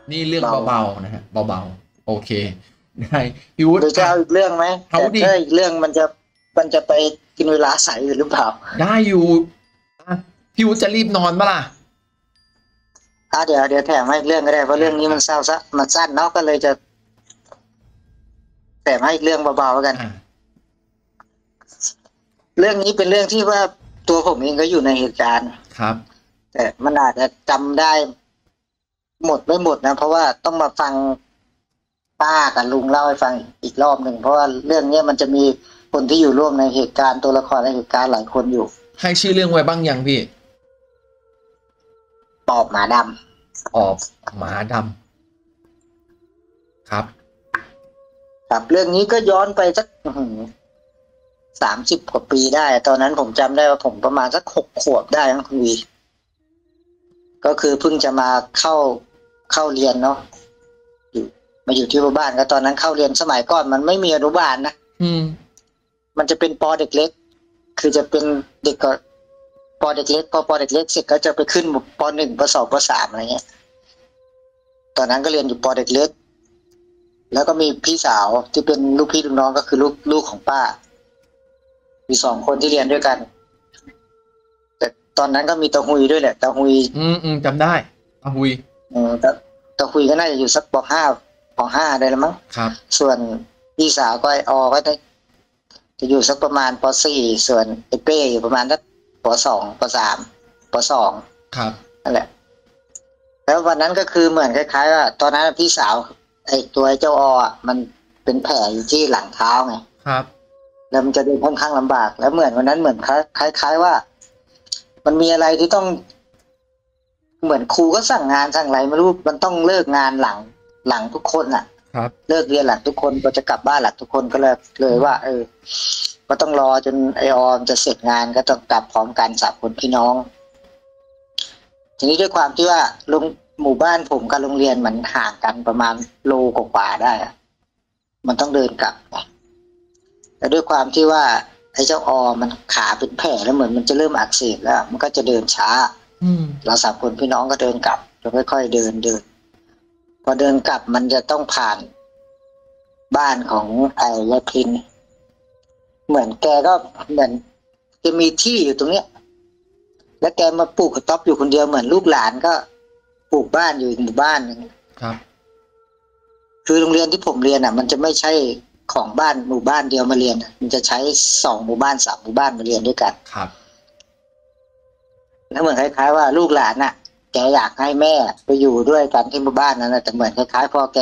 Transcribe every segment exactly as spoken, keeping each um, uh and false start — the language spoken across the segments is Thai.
นี่เรื่องเบาเบาๆนะฮะเบาๆโอเคได้พี่วุหฒิอ่ะรือจะเอาอีกเรื่องไหมเอาดิแต่ถ้าอีกเรื่องมันจะมันจะไปกินเวลาใสอยู่หรือเปล่าได้อยู่อ่ะพี่วุฒิจะรีบนอนปะล่ะอ่ะเดี๋ยวเดี๋ยวแถมให้อีกเรื่องก็ได้เพราะอ่ะเรื่องนี้อ่ะมันเศร้าซะมันสั้นเนาะก็เลยจะแถมให้อีกเรื่องเบาๆกันอ่ะเรื่องนี้เป็นเรื่องที่ว่าตัวผมเองก็อยู่ในเหตุการณ์ครับแต่มันอาจจะจำได้หมดไม่หมดนะเพราะว่าต้องมาฟังป้ากับลุงเล่าให้ฟังอีกรอบหนึ่งเพราะว่าเรื่องนี้มันจะมีคนที่อยู่ร่วมในเหตุการณ์ตัวละครในเหตุการณ์หลายคนอยู่ให้ชื่อเรื่องไว้บ้างยังพี่ปอบหมาดออบหมาดำครับำครับเรื่องนี้ก็ย้อนไปสักสามสิบกว่าปีได้ตอนนั้นผมจำได้ว่าผมประมาณสักหกขวบได้นะคุณวีก็คือเพิ่งจะมาเข้าเข้าเรียนเนาะอยู่มาอยู่ที่บ้านก็ตอนนั้นเข้าเรียนสมัยก่อนมันไม่มีอนุบาลนะอืมมันจะเป็นปอเด็กเล็กคือจะเป็นเด็กก็ปอเด็กเล็กพอปอเด็กเล็กเสร็จก็จะไปขึ้นปหนึ่งปสองปสามอะไรเงี้ยตอนนั้นก็เรียนอยู่ปอเด็กเล็กแล้วก็มีพี่สาวที่เป็นลูกพี่ลูกน้องก็คือลูกลูกของป้ามีสองคนที่เรียนด้วยกันแต่ตอนนั้นก็มีตาหุยด้วยแหละตาหุยอืมอืมจำได้อาหุยเออตาตาหุยก็น่าจะอยู่สักปห้าปห้าได้แล้วมั้งครับส่วนพี่สาวก็ไออก็จะจะอยู่สักประมาณปสี่ส่วนไอเป้อยู่ประมาณสักปสองปสามปสองครับนั่นแหละแล้ววันนั้นก็คือเหมือนคล้ายๆว่าตอนนั้นพี่สาวไอตัวไอเจ้าออ่ะมันเป็นแผลอยู่ที่หลังเท้าไงครับแล้วมันจะเดินค่อนข้างลำบากแล้วเหมือนวันนั้นเหมือนคล้ายๆว่ามันมีอะไรที่ต้องเหมือนครูก็สั่งงานสั่งอะไรไม่รู้มันต้องเลิกงานหลังหลังทุกคนอ่ะครับเลิกเรียนหลังทุกคนก็จะกลับบ้านหลังทุกคนก็เลยเลยว่า เออก็ต้องรอจนไอออมจะเสร็จงานก็ต้องกลับพร้อมกันสามคนพี่น้องทีนี้ด้วยความที่ว่าโรงหมู่บ้านผมกับโรงเรียนมันห่างกันประมาณโลกว่าๆได้อะมันต้องเดินกลับแต่ด้วยความที่ว่าไอ้เจ้าออมันขาเป็นแผลแล้วเหมือนมันจะเริ่มอักเสบแล้วมันก็จะเดินช้าอืมเราสามคนพี่น้องก็เดินกลับเราค่อยๆเดินเดินพอเดินกลับมันจะต้องผ่านบ้านของไอ้ยายพินเหมือนแกก็เหมือนจะมีที่อยู่ตรงเนี้ยแล้วแกมาปลูกกระต๊อบอยู่คนเดียวเหมือนลูกหลานก็ปลูกบ้านอยู่อีกหมู่บ้านนึงครับคือโรงเรียนที่ผมเรียนอ่ะมันจะไม่ใช่ของบ้านหมู่บ้านเดียวมาเรียนมันจะใช้สองหมู่บ้านสามหมู่บ้านมาเรียนด้วยกันครับแล้วเหมือนคล้ายๆว่าลูกหลานน่ะแกอยากให้แม่ไปอยู่ด้วยกันที่หมู่บ้านนั้นนะแต่เหมือนคล้ายๆพอแก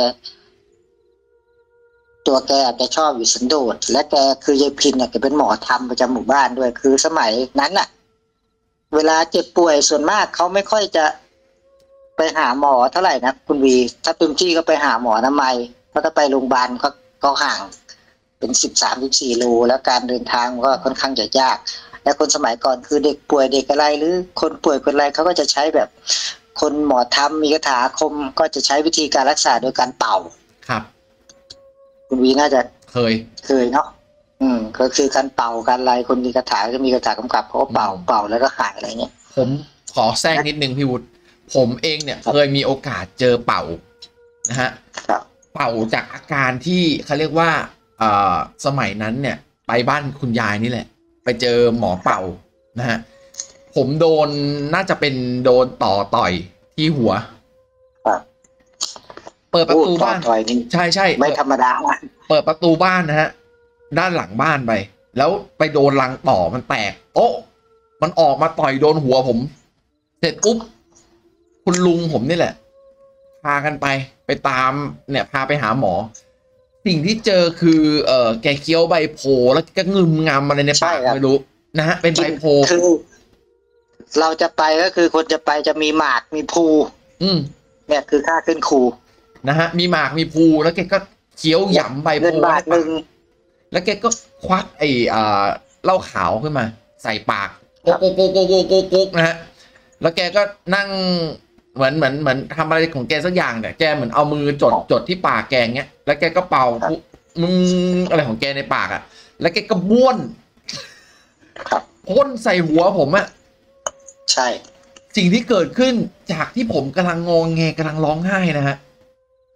ตัวแกแกชอบอยู่สันโดษและแกคือยายพินเนี่ยแกเป็นหมอธรรมประจำหมู่บ้านด้วยคือสมัยนั้นน่ะเวลาเจ็บป่วยส่วนมากเขาไม่ค่อยจะไปหาหมอเท่าไหร่นะคุณวีถ้าเต็มที่ก็ไปหาหมออนามัยเพราะถ้าไปโรงพยาบาลก็ก็ห่างเป็นสิบสามสิบสี่โลแล้วการเดินทางก็ค่อนข้างจะยากและคนสมัยก่อนคือเด็กป่วยเด็กอะไรหรือคนป่วยคนอะไรเขาก็จะใช้แบบคนหมอธรรมมีคาถาอาคมก็จะใช้วิธีการรักษาโดยการเป่าครับคุณวีน่าจะเคยเคยเนาะอืมก็คือการเป่าการอะไรคนมีคาถาก็มีคาถากำกับเขาก็เป่าเป่าแล้วก็หายอะไรเงี้ยผมขอแทรกนิดนึงพี่วุฒิผมเองเนี่ยเคยมีโอกาสเจอเป่านะฮะครับเป่าจากอาการที่เขาเรียกว่าเอ่อสมัยนั้นเนี่ยไปบ้านคุณยายนี่แหละไปเจอหมอเป่านะฮะผมโดนน่าจะเป็นโดนต่อต่อยที่หัวครับเปิดประตูบ้านต่อยนี่ใช่ใช่ไม่ธรรมดาเปิดประตูบ้านนะฮะด้านหลังบ้านไปแล้วไปโดนรังต่อมันแตกโอ๊ะมันออกมาต่อยโดนหัวผมเสร็จปุ๊บคุณลุงผมนี่แหละพากันไปไปตามเนี่ยพาไปหาหมอสิ่งที่เจอคือเออแกเคี้ยวใบโพแล้วก็งึมงำอะไรในปากไม่รู้นะฮะเป็นใบโพคือเราจะไปก็คือคนจะไปจะมีหมากมีภูอืมเนี่ยคือค่าขึ้นครูนะฮะมีหมากมีภูแล้วแกก็เคี้ยวหย่ำใบโพเงินบาทหนึ่งแล้วแกก็ควักไอ้อ่าเหล้าขาวขึ้นมาใส่ปากโกโกโกโกโกโกโกนะฮะแล้วแกก็นั่งเหมือนเหมือนเหมือนทำอะไรของแกสักอย่างเนี่ยแกเหมือนเอามือจดจดที่ปากแกเงี้ยแล้วแกก็เป่ามึงอะไรของแกในปากอ่ะแล้วแกก็บ้วนพ่นใส่หัวผมอ่ะใช่สิ่งที่เกิดขึ้นจากที่ผมกำลังงงแงกำลังร้องไห้นะฮะ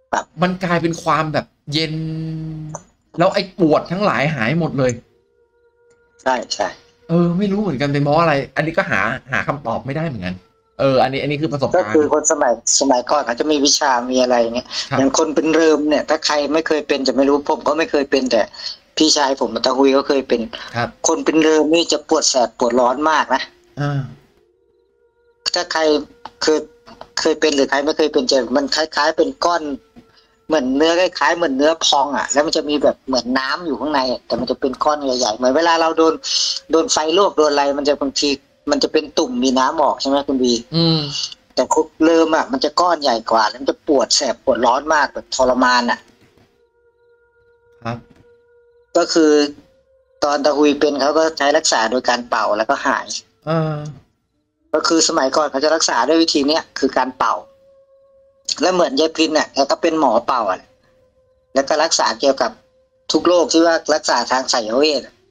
ครับมันกลายเป็นความแบบเย็น แล้วไอ้ปวดทั้งหลายหายหมดเลยใช่ใช่เออ ไม่รู้เหมือนกันเป็นเพราะอะไร อันนี้ก็หาหาคำตอบไม่ได้เหมือนกัน เออ อันนี้ อันนี้คือประสบก็การคือณ์คนสมัยสมัยก่อนเขาจะมีวิชามีอะไรเงี้ยครับอย่างคนเป็นเริมเนี่ย ถ้าใครไม่เคยเป็นจะไม่รู้ผมก็ไม่เคยเป็นแต่พี่ชายผมตาหุยก็เคยเป็นครับคนเป็นเริมนี่จะปวดแสบปวดร้อนมากนะอ่าถ้าใครเคยเคยเป็นหรือใครไม่เคยเป็นจะมันคล้ายๆเป็นก้อน เหมือนเนื้อคล้ายๆเหมือนเนื้อพองอ่ะแล้วมันจะมีแบบเหมือนน้ำอยู่ข้างในแต่มันจะเป็นก้อนใหญ่ๆเหมือนเวลาเราโดนโดนไฟลวกโดนอะไรมันจะบางทีมันจะเป็นตุ่มมีน้ำออกใช่ไหมคุณบีอืมแต่คุกเริ่มอ่ะมันจะก้อนใหญ่กว่าแล้วมันจะปวดแสบปวดร้อนมากแบบทรมานอ่ะครับก็คือตอนตะหุยเป็นเขาก็ใช้รักษาโดยการเป่าแล้วก็หายอ่าก็คือสมัยก่อนเขาจะรักษาด้วยวิธีเนี้ยคือการเป่า แล้วเหมือนยายพินเนี่ยแกก็เป็นหมอเป่าอ่ะแล้วก็รักษาเกี่ยวกับทุกโรคที่ว่ารักษาทางไสยเวทอะ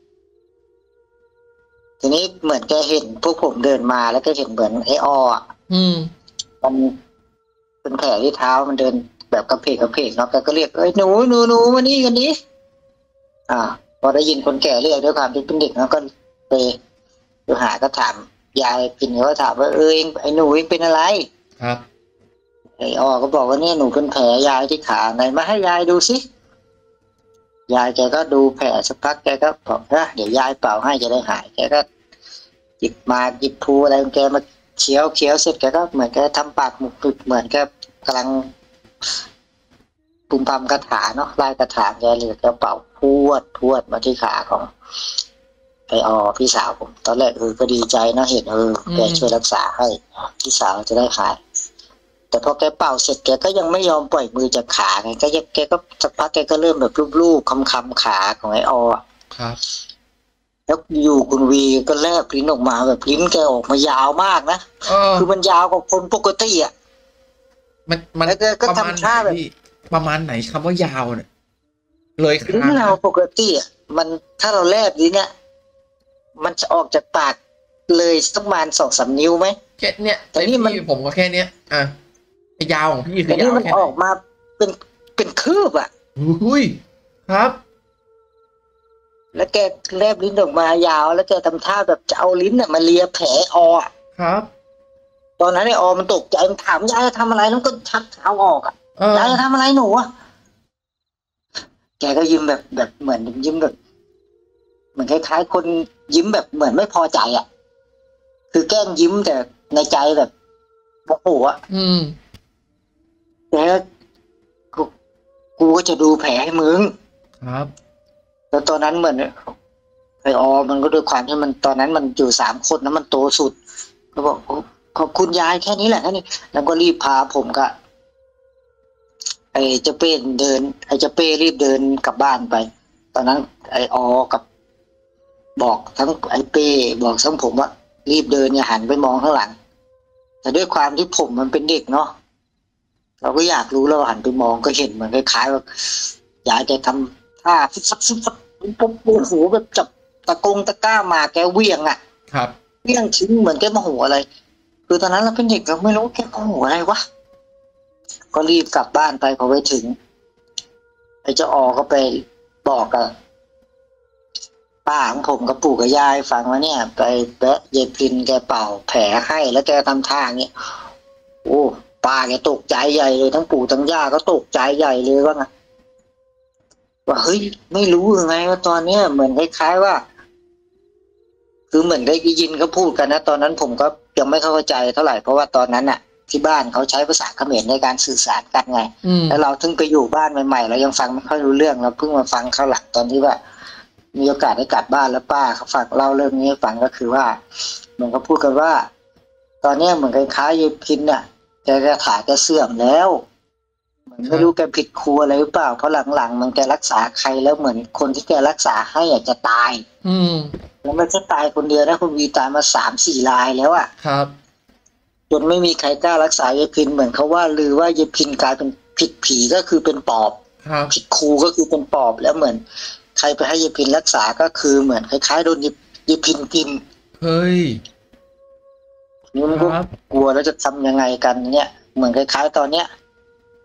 ทีนี้เหมือนแกเห็นพวกผมเดินมาแล้วก็เห็นเหมือนไอ้ออ่ะอืมมันเป็นแผลที่เท้ามันเดินแบบกระเพกกระเพกเนาะแกก็เรียกเอ้ยหนูหนูหนูมานี่กันนี้อ่า พอได้ยินคนแก่เรียกด้วยความที่เป็นเด็กแล้วก็ไปไปหาก็ถามยายพินก็ถามว่าเออเองไอ้หนูเองเป็นอะไรครับไอ้อ้อก็บอกว่าเนี่ยหนูเป็นแผลยายที่ขาไหนมาให้ยายดูสิยายแกก็ดูแผลสักพักแกก็บอกนะเดี๋ยวยายเป่าให้จะได้หายแกก็หยิบมาหยิบพูอะไรของแกมาเคี้ยวเคี้ยวเสร็จแกก็เหมือนแกทำปากหมุกปิดเหมือนแกกำลังปุ่มพำคาถาเนาะไล่คาถาแกเลยแกเป่าพวดพวดมาที่ขาของไอ้ออพี่สาวผมตอนแรกเออก็ดีใจนะเห็นเออแกช่วยรักษาให้พี่สาวจะได้หายแต่พอแกเป่าเสร็จแกก็ยังไม่ยอมปล่อยมือจากขาไงก็ยังแกก็สักพักแกก็เริ่มแบบรูปๆคำๆขาของไอ้ออครับแล้วอยู่คุณวีก็แลบลิ้นออกมาแบบลิ้นแกออกมายาวมากนะเออคือมันยาวกว่าคนปกติอ่ะมัน มันแล้วแกก็ประมาณทำท่าไหนแบบพี่ ประมาณไหนคำว่ายาวเนี่ย เลยลิ้นคางเราปกติอ่ะมันถ้าเราแลบลิ้นเนี่ยมันจะออกจากปากเลยสักประมาณสองสามนิ้วไหมแค่เนี้ยแต่นี่มันพี่ผมก็แค่เนี้ย อ่ะไอ้ยาวของพี่คืแต่อยานี่วมันแค่อไหนอกมาเป็นเป็นคืบอ่ะอุ้ย ครับแล้วแกแลบลิ้นออกมายาวแล้วแกทำท่าแบบจะเอาลิ้นน่ะมาเลียแผลออ่ะครับตอนนั้นไอ้ออมันตกใจมันถามยายจะทำอะไรแล้วก็ชักเท้าออกอ่ะเออยายจะทำอะไรหนูอ่ะแกก็ยิ้มแบบแบบเหมือนยิ้มแบบเหมือนคล้ายๆคนยิ้มแบบเหมือนไม่พอใจอ่ะ คือแกล้งยิ้มแต่ในใจแบบโอ้โหอ่ะอืมแกกูกูก็จะดูแผลให้มึงครับแล้วตอนนั้นเหมือนไอ้ออมันก็ด้วยความที่มันตอนนั้นมันอยู่สามคนนะมันโตสุดก็บอกโอ้ขอบคุณยายแค่นี้แหละแค่นี้แล้วก็รีบพาผมก็ไอ้เจ้าเป้เดิน ไอ้เจ้าเป้รีบเดินกลับบ้านไป ตอนนั้น ไอ้ออกับ บอกทั้งไอ้เป้บอกทั้งผมว่ารีบเดินอย่าหันไปมองข้างหลัง แต่ด้วยความที่ผมมันเป็นเด็กเนาะเราก็อยากรู้เราหันไปมองก็เห็นเหมือนคล้ายๆว่ายายแกทำท่าฟิบซับฟิบซับปุ๊บโอ้โหแบบจับตะกงตะกร้ามาแกเวียงอ่ะครับเวียงทิ้งเหมือนแกโมโหอะไร คือตอนนั้นเราเป็นเด็กเราไม่รู้แกโมโหอะไรวะก็รีบกลับบ้านไปพอไปถึงไอ้เจ้าออก็ไปบอกกับป้าของผมกับปู่กับยายฟังว่าเนี่ย ไปแปะยายพินแกเป่าแผลให้แล้วแกทำท่าอย่างเงี้ยโอ้ป้าแกตกใจใหญ่เลยทั้งปู่ทั้งย่าก็ตกใจใหญ่เลยว่าไงว่าเฮ้ยไม่รู้ยังไงว่าตอนเนี้ยเหมือนคล้ายๆว่า คือเหมือนได้ยินเขาพูดกันนะตอนนั้นผมก็ยังไม่เข้าใจเท่าไหร่เพราะว่าตอนนั้นน่ะ ที่บ้านเขาใช้ภาษาเขมรในการสื่อสารกันไงอืมแล้วเราเพิ่งไปอยู่บ้านใหม่ๆเรายังฟังไม่ค่อยรู้เรื่องเราเพิ่งมาฟังเข้าหลังตอนที่ว่า มีโอกาสได้กลับบ้านแล้วป้าเขาฝากเล่าเรื่องนี้ให้ฟังก็คือว่าเหมือนเขาพูดกันว่า ตอนนี้เหมือนคล้ายๆยายพินน่ะแกกระถาแกเสื่อมแล้วเหมือนไม่รู้แกผิดครูอะไรหรือเปล่าเพราะหลังๆมันแกรักษาใครแล้วเหมือนคนที่แกรักษาให้อยากจะตายอืมแล้วไม่ใช่ตายคนเดียวนะคุณวีตายมาสามสี่รายแล้วอะครับจนไม่มีใครกล้ารักษายายพินเหมือนเขาว่าลือว่ายายพินกลายเป็นผิดผีก็คือเป็นปอบครับผิดครูก็คือเป็นปอบแล้วเหมือนใครไปให้ยายพินรักษาก็คือเหมือนคล้ายๆโดนยายพินกินเฮ้ยนี่มันก็ครับกลัวแล้วจะทำยังไงกันเนี่ยเหมือนคล้ายๆตอนเนี้ย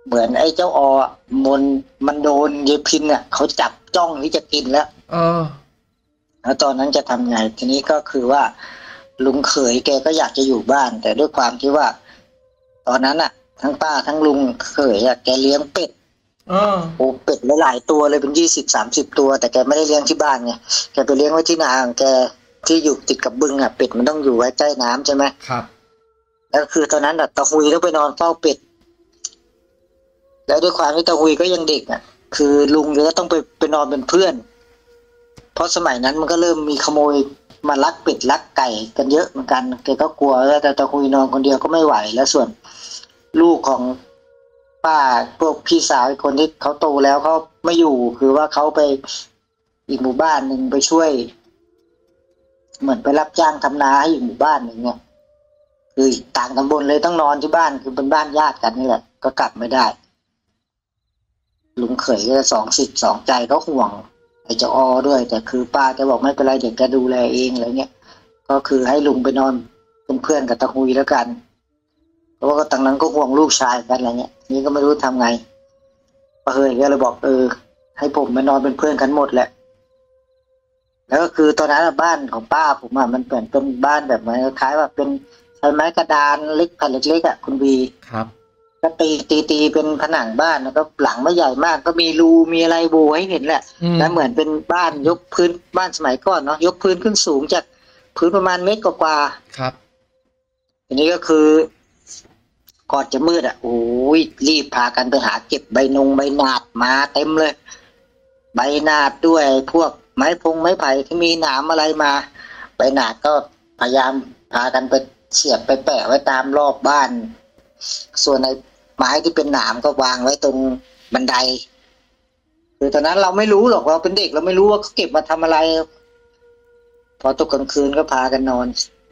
เหมือนไอ้เจ้าออะมันมันโดนยายพินอ่ะเขาจับจ้องที่จะกินแล้วเออแล้วตอนนั้นจะทำไงทีนี้ก็คือว่า ลุงเขยแกก็อยากจะอยู่บ้าน แต่ด้วยความที่ว่า ตอนนั้นอ่ะ ทั้งป้าทั้งลุงเขยอ่ะแกเลี้ยงเป็ดเออโอ้เป็ดหลายๆตัวเลยเป็นยี่สิบสามสิบตัว แต่แกไม่ได้เลี้ยงที่บ้านไงแกไปเลี้ยงไว้ที่นาของแกที่อยู่ติดกับบึงอ่ะเป็ดมันต้องอยู่ไว้ใกล้น้ำใช่ไหมครับแล้วคือตอนนั้นอ่ะตาหุยต้องไปนอนเฝ้าเป็ด แล้วด้วยความที่ตาหุยก็ยังเด็กอ่ะ คือลุงแกก็ต้องไปไปนอนเป็นเพื่อน เพราะสมัยนั้นมันก็เริ่มมีขโมยมาลักเป็ดลักไก่กันเยอะเหมือนกันแกก็กลัวแล้วแต่ตาหุยนอนคนเดียวก็ไม่ไหวแล้วส่วนลูกของป้าพวกพี่สาวอีกคนที่เขาโตแล้วเขาไม่อยู่คือว่าเขาไปอีกหมู่บ้านหนึ่งไปช่วย เหมือนไปรับจ้างทำนาให้อีกหมู่บ้านหนึ่งเนี่ยคือต่างตำบลเลยต้องนอนที่บ้านคือเป็นบ้านญาติกันนี่แหละก็กลับไม่ได้ ลุงเขยก็สองสิทธิ์สองใจก็ห่วงไอ้เจ้าออด้วย แต่คือป้าแกบอกไม่เป็นไรเดี๋ยวแกดูแลเองอะไรเงี้ยก็คือให้ลุงไปนอนเป็นเพื่อนกับตาหุยแล้วกันเพราะว่าก็ต่างนั้นก็ห่วงลูกชายกันอะไรเงี้ยนี่ก็ไม่รู้ทำไงป้าเฮยก็เลยบอกเออให้ผมไปนอนเป็นเพื่อนกันหมดแหละแล้วก็คือตอนนั้นบ้านของป้าผมอ่ะมันเป็นเป็นบ้านแบบเหมือนคล้ายว่าเป็นใช้ไม้กระดานเล็กแผ่นเล็กๆอ่ะคุณบีครับก็ตีตีตีเป็นผนังบ้านแล้วก็หลังไม่ใหญ่มาก ก็มีรูมีอะไรบูให้เห็นแหละอืมแล้วเหมือนเป็นบ้านยกพื้นบ้านสมัยก่อนเนาะยกพื้นขึ้นสูงจากพื้นประมาณเมตรกว่าครับๆทีนี้ก็คือก่อนจะมืดอ่ะโอ้ยรีบพากันไปหาเก็บใบนงใบนาดมาเต็มเลย ใบนาดด้วยพวกไม้พงไม้ไผ่ที่มีหนามอะไรมาใบนาดก็พยายามพากันไปเสียบไปแปะไว้ตามรอบบ้าน ส่วนในไม้ที่เป็นหนามก็วางไว้ตรงบันไดคือตอนนั้นเราไม่รู้หรอกเราเป็นเด็กเราไม่รู้ว่าเขาเก็บมาทำอะไร พอตกกลางคืนก็พากันนอน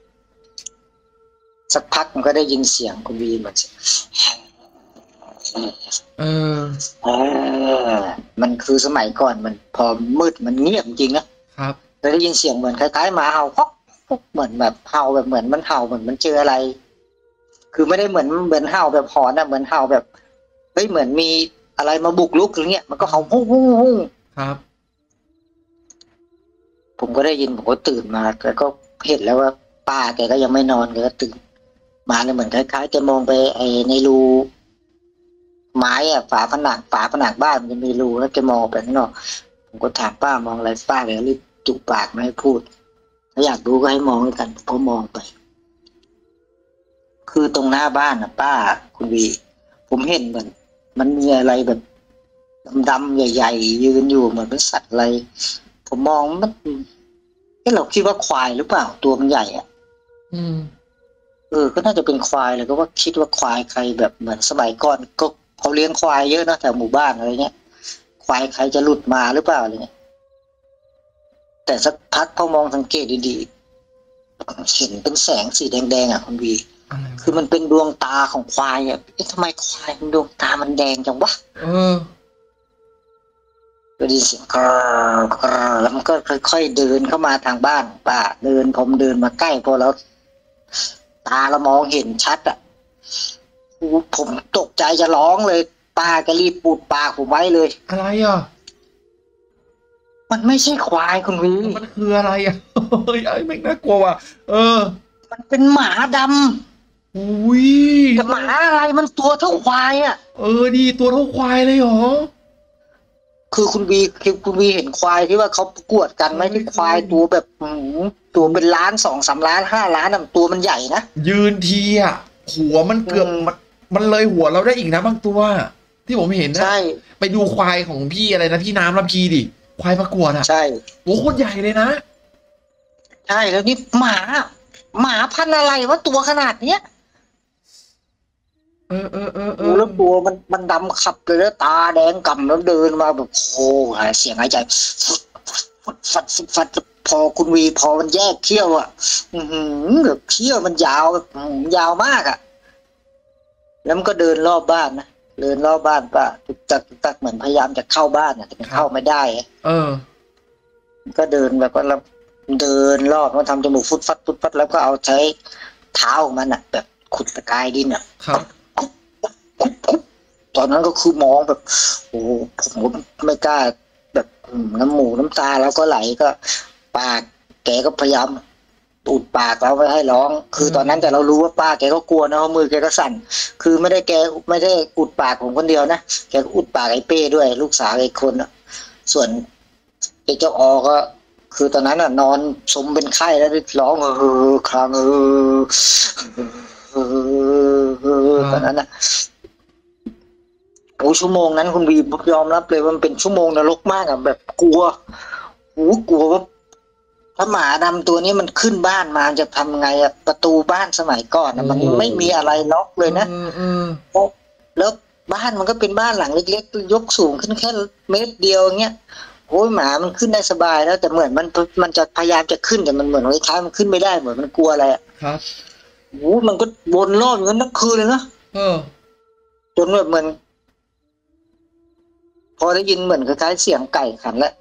สักพักมันก็ได้ยินเสียงคุณวีเหมือนเออเออมันคือสมัยก่อนมันพอมืดมันเงียบจริงนะครับ แล้วได้ยินเสียงเหมือนคล้ายๆหมาเห่าฮอกฮอกเหมือนแบบเห่าแบบเหมือนมันเห่าเหมือนมันเจออะไร คือไม่ได้เหมือนเหมือนเห่าแบบหอนนะเหมือนเห่าแบบเฮ้ยเหมือนมีอะไรมาบุกรุกอะไรเงี้ยมันก็เห่าฮู้ฮู้ฮู้ครับผมก็ได้ยินผมก็ตื่นมาแล้วก็เห็นแล้วว่าป้าแกก็ยังไม่นอนแกก็ตื่นมาเลยเหมือนคล้ายๆจะมองไปไอ้ในรูไม้อะฝาผนังฝาผนังบ้านมันจะมีรูแล้วแกมองไปข้างนอกผมก็ถามป้ามองอะไรป้าแกรีบจุกปากไม่ให้พูดถ้าอยากรู้ก็ให้มองด้วยกันผมก็มองไป คือตรงหน้าบ้านนะป้าคุณวี ผมเห็นเหมือนมันมีอะไรแบบดำๆใหญ่ๆยืนอยู่เหมือนเป็นสัตว์อะไร ผมมองมันเอ้เราคิดว่าควายหรือเปล่าตัวมันใหญ่อะอืมเออก็น่าจะเป็นควายเลยก็ว่าคิดว่าควายใครแบบเหมือนสมัยก่อนก็เขาเลี้ยงควายเยอะนะแถวหมู่บ้านอะไรเงี้ยควายใครจะหลุดมาหรือเปล่าอะไรเงี้ยแต่สักพักพอมองสังเกตดีๆเห็นเป็นแสงสีแดงๆอ่ะคุณวีอะไรวะคือมันเป็นดวงตาของควายอ่ะเอ๊ะทำไมควายมันดวงตามันแดงจังวะเออก็ได้ยินเสียงกรอกรอแล้วมันก็ค่อยๆเดินเข้ามาทางบ้านป้าเดินผมเดินมาใกล้พอแล้วตาเรามองเห็นชัดอ่ะโอ้ผมตกใจจะร้องเลยป้าก็รีบปูดปากผมไว้เลยอะไรอ่ะมันไม่ใช่ควายคุณวีมันคืออะไรอ่ะ เฮ้ยไอ้แม่งน่ากลัวว่ะ เออมันเป็นหมาดอุ้ยำแต่หมาอะไรมันตัวเท่าควายอ่ะเออดีตัวเท่าควายเลยเหรอคือคุณวีคือคุณวีเห็นควายที่ว่าเขาประกวดกันไหมที่ควายตัวแบบหืมตัวเป็นล้านสองสามล้านห้าล้านอ่ะตัวมันใหญ่นะยืนทีอ่ะ หัวมันเกือบอืมมันมันเลยหัวเราได้อีกนะบางตัว ที่ผมเห็นนะใช่ไปดูควายของพี่อะไรนะพี่น้ำลำพีดิ ควายประกวดอ่ะใช่โอ้โหโคตรใหญ่เลยนะใช่แล้วนี่หมาหมาพันธุ์อะไรวะตัวขนาดเนี้ยเออเออเออเอโอ้อแล้วตัวมันมันดำขับเลยแล้วตาแดงก่ำแล้วเดินมาแบบโอ้หายเสียงหายใจฟุดฟัดฟุดฟัดพอคุณวีพอมันแยกเขี้ยวอ่ะ อือหือแบบเขี้ยวมันยาวแบบอื้อหือยาวมากอ่ะ แล้วมันก็เดินรอบบ้านนะเดินรอบบ้านป่ะตุกตักตุกตักเหมือนพยายามจะเข้าบ้านอ่ะแต่มันเข้าไม่ได้อะเออก็เดินแบบว่าเราเดินรอบมันทำจมูกฟุดฟัดฟุดฟัดแล้วก็เอาใช้เท้าของมันอ่ะ แบบขุดตะกายดินอ่ะครับตอนนั้นก็คือมองแบบ โอ้โหผมก็ไม่กล้าแบบอืมน้ำหมูน้ำตาแล้วก็ไหลก็ ปากแกก็พยายามอุดปากเราไม่ให้ร้อง คือตอนนั้นแต่เรารู้ว่าป้าแกก็กลัวนะเพราะมือแกก็สั่น คือไม่ได้แกไม่ได้อุดปากผมคนเดียวนะแกก็อุดปากไอ้เป้ด้วย ลูกสาวอีกคนอ่ะ ส่วนไอ้เจ้าออก็ คือตอนนั้นอ่ะ นอนสมเป็นไข้แล้วร้องเออครางเออเออเออตอนนั้นอ่ะโอ้ชั่วโมงนั้นคุณวียอมรับเลยว่ามันเป็นชั่วโมงนรกมากอ่ะแบบกลัวโอ้กลัวว่าถ้าหมาดำตัวนี้มันขึ้นบ้านมาจะทำไงอ่ะประตูบ้านสมัยก่อนอ่ะมันไม่มีอะไรล็อกเลยนะแล้วบ้านมันก็เป็นบ้านหลังเล็กๆยกสูงขึ้นแค่เมตรเดียวเงี้ยโอ้ยหมามันขึ้นได้สบายแล้วแต่เหมือนมันมันจะพยายามจะขึ้นแต่มันเหมือนคล้ายๆมันขึ้นไม่ได้เหมือนมันกลัวอะไรอ่ะครับโอ้มันก็วนรอบอย่างนั้นทั้งคืนเลยนะเออจนแบบเหมือนพอได้ยินเหมือนคล้ายๆเสียงไก่ขันแล้ว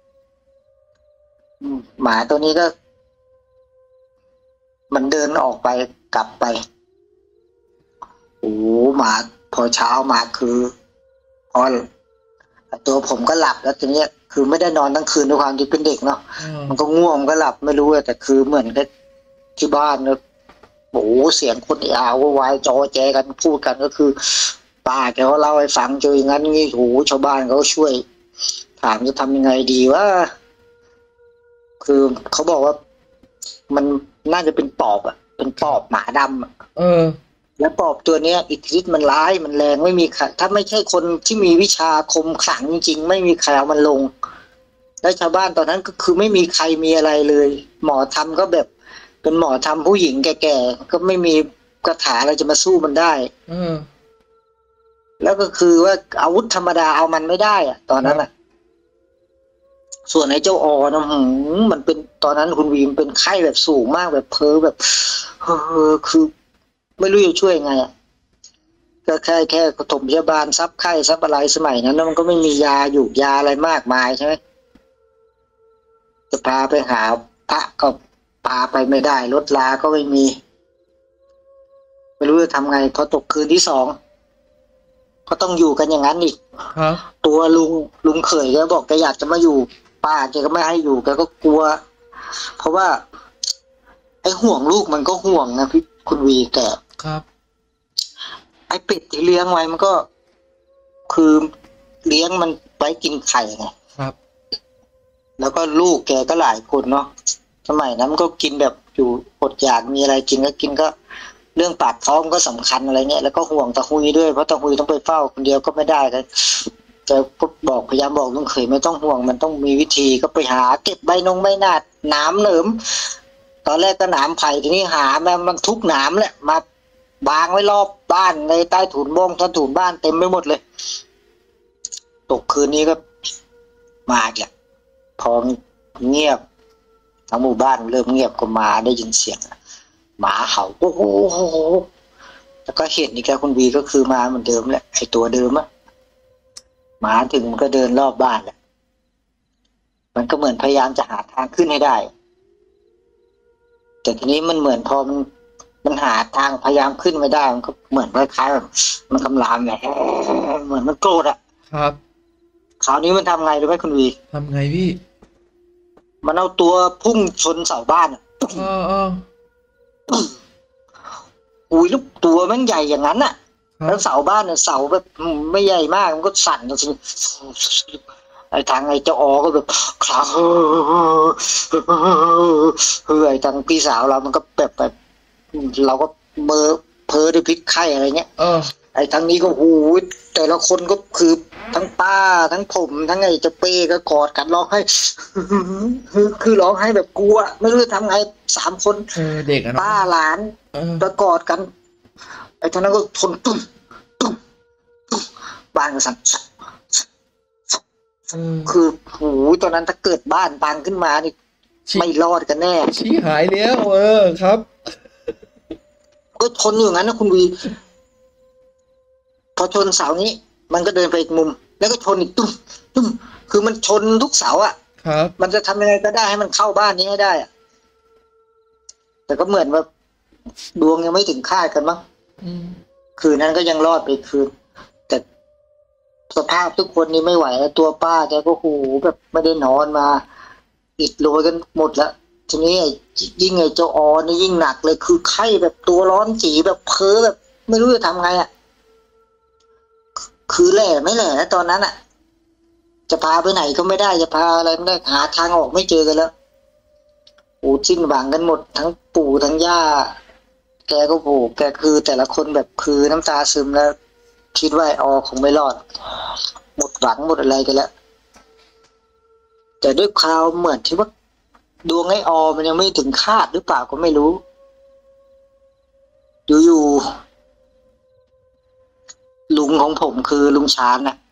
หมาตัวนี้ก็ มันเดินออกไปกลับไปโอ้หมาพอเช้ามาคือพอตัวผมก็หลับแล้วทีเนี้ยคือไม่ได้นอนทั้งคืนด้วยความที่เป็นเด็กเนาะมันก็ง่วงก็หลับไม่รู้แต่คือเหมือนกับที่บ้านเนี่ยโอ้เสียงคนอาววายจอแจกันพูดกันก็คือป้าแกก็เล่าให้ฟังเจออย่างนั้นงี้โหชาวบ้านเขาช่วย ถามจะทำยังไงดีว่าคือเขาบอกว่ามันน่าจะเป็นปอบอ่ะเป็นปอบหมาดำอ่ะเออแล้วปอบตัวเนี้ยอิทธิฤทธิ์มันร้ายมันแรงไม่มีใครถ้าไม่ใช่คนที่มีวิชาคมขลังจริงๆไม่มีใครเอามันลงและชาวบ้านตอนนั้นก็คือไม่มีใครมีอะไรเลย หมอทำก็แบบเป็นหมอทำผู้หญิงแก่ๆก็ไม่มีคาถาอะไรจะมาสู้มันได้เออแล้วก็คือว่าอาวุธธรรมดาเอามันไม่ได้อ่ะตอนนั้นอ่ะส่วนไอ้เจ้าออนะหืมมันเป็นตอนนั้นคุณวีมเป็นไข้แบบสูงมากแบบเพ้อแบบเออคือไม่รู้จะช่วยไงอ่ะก็แค่แค่ปฐมพยาบาลซับไข้ซับอะไรสมัยนั้นแล้วมันก็ไม่มียาอยู่ยาอะไรมากมายใช่ไหมจะพาไปหาพระก็พาไปไม่ได้รถลาก็ไม่มีไม่รู้จะทำไงพอตกคืนที่สองก็ต้องอยู่กันอย่างนั้นอีกตัวลุงลุงเขยแกบอกแกอยากจะมาอยู่ป้าแกก็ไม่ให้อยู่แกก็กลัวเพราะว่าไอ้ห่วงลูกมันก็ห่วงนะพี่คุณวีแกครับไอ้เป็ดที่เลี้ยงไว้มันก็คือเลี้ยงมันไว้กินไข่ไงครับแล้วก็ลูกแกก็หลายคนเนาะสมัยนั้นมันก็กินแบบอยู่อดอยากมีอะไรกินก็กินก็เรื่องปากท้องก็สำคัญอะไรเงี้ยแล้วก็ห่วงตาหุยด้วยเพราะตาหุยต้องไปเฝ้าคนเดียวก็ไม่ได้เลยจะบอกพยายามบอกลุงเขยไม่ต้องห่วงมันต้องมีวิธีก็ไปหาเก็บใบนงใบนาดหนามเหนิมตอนแรกก็หนามไผ่ทีนี้หามามันทุกหนามแหละมาบางไว้รอบบ้านในใต้ถุนบ้งใต้ถุนบ้านเต็มไปหมดเลยตกคืนนี้ก็มาอีกแล้วพอเงียบทั้งหมู่บ้านเริ่มเงียบก็มาได้ยินเสียงหมาเห่าโอ้โหแล้วก็เห็นอีกแล้วคุณวีก็คือมาเหมือนเดิมแหละไอตัวเดิมอะหมาถึงมันก็เดินรอบบ้านแหละมันก็เหมือนพยายามจะหาทางขึ้นให้ได้แต่ทีนี้มันเหมือนพอมันมันหาทางพยายามขึ้นไม่ได้มันก็เหมือนคล้ายๆแบบมันคำรามแหละเหมือนมันโกรธอะครับคราวนี้มันทำไงรู้ไหมคุณวีทำไงพี่มันเอาตัวพุ่งชนเสาบ้านอะเออเอออุ้ยลูกตัวมันใหญ่อย่างนั้นน่ะแล้วเสาบ้านเนี่ยเสาแบบไม่ใหญ่มากมันก็สั่นจริงไอ้ทางไอ้เจ้าออก็แบบคลาเฮ้ยไอ้ทางพี่สาวเรามันก็แบบแบบเราก็เบอร์เพ้อด้วยพิษไข้อะไรเงี้ยไอ้ทางนี้ก็หูแต่ละคนก็คือทั้งป้าทั้งผมทั้งไอ้เจ้าเป้ก็กอดกันร้องไห้คือคือร้องไห้แบบกลัวไม่รู้จะทำไงสามคนเด็กป้าหลานประกอดกันไอ้ทางนั้นก็ทนตุ้มตุ้มตุ้มบ้านก็สั่นคือหูตอนนั้นถ้าเกิดบ้านพังขึ้นมานี่ไม่รอดกันแน่ชี้หายแล้วเออครับก็ทนอยู่งั้นนะคุณวีพอชนเสานี้มันก็เดินไปอีกมุมแล้วก็ชนอีกตุ้มตุ้มคือมันชนทุกเสาอ่ะครับมันจะทำยังไงก็ได้ให้มันเข้าบ้านนี้ให้ได้อ่ะแต่ก็เหมือนว่าดวงยังไม่ถึงคาดกันมั้งคืนนั้นก็ยังรอดไปคืนแต่สภาพทุกคนนี่ไม่ไหวแล้วตัวป้าแกก็โหแบบไม่ได้นอนมาอิดโรยกันหมดแล้วทีนี้ไอ้ยิ่งไอ้เจ้าออนี่ยิ่งหนักเลยคือไข้แบบตัวร้อนจีแบบเพ้อแบบไม่รู้จะทำไงอ่ะคือแหล่ไม่แหล่แล้วตอนนั้นอ่ะจะพาไปไหนก็ไม่ได้จะพาอะไรไม่ได้หาทางออกไม่เจอกันแล้วโอ้สิ้นหวังกันหมดทั้งปู่ทั้งย่าแกก็โหแกคือแต่ละคนแบบคือน้ำตาซึมแล้วคิดว่าไอ้ออคงไม่รอดหมดหวังหมดอะไรกันแล้วแต่ด้วยคราวเหมือนที่ว่าดวงไอ้ออมันยังไม่ถึงคาดหรือเปล่าก็ไม่รู้อยู่ๆลุงของผมคือลุงชาญน่ะ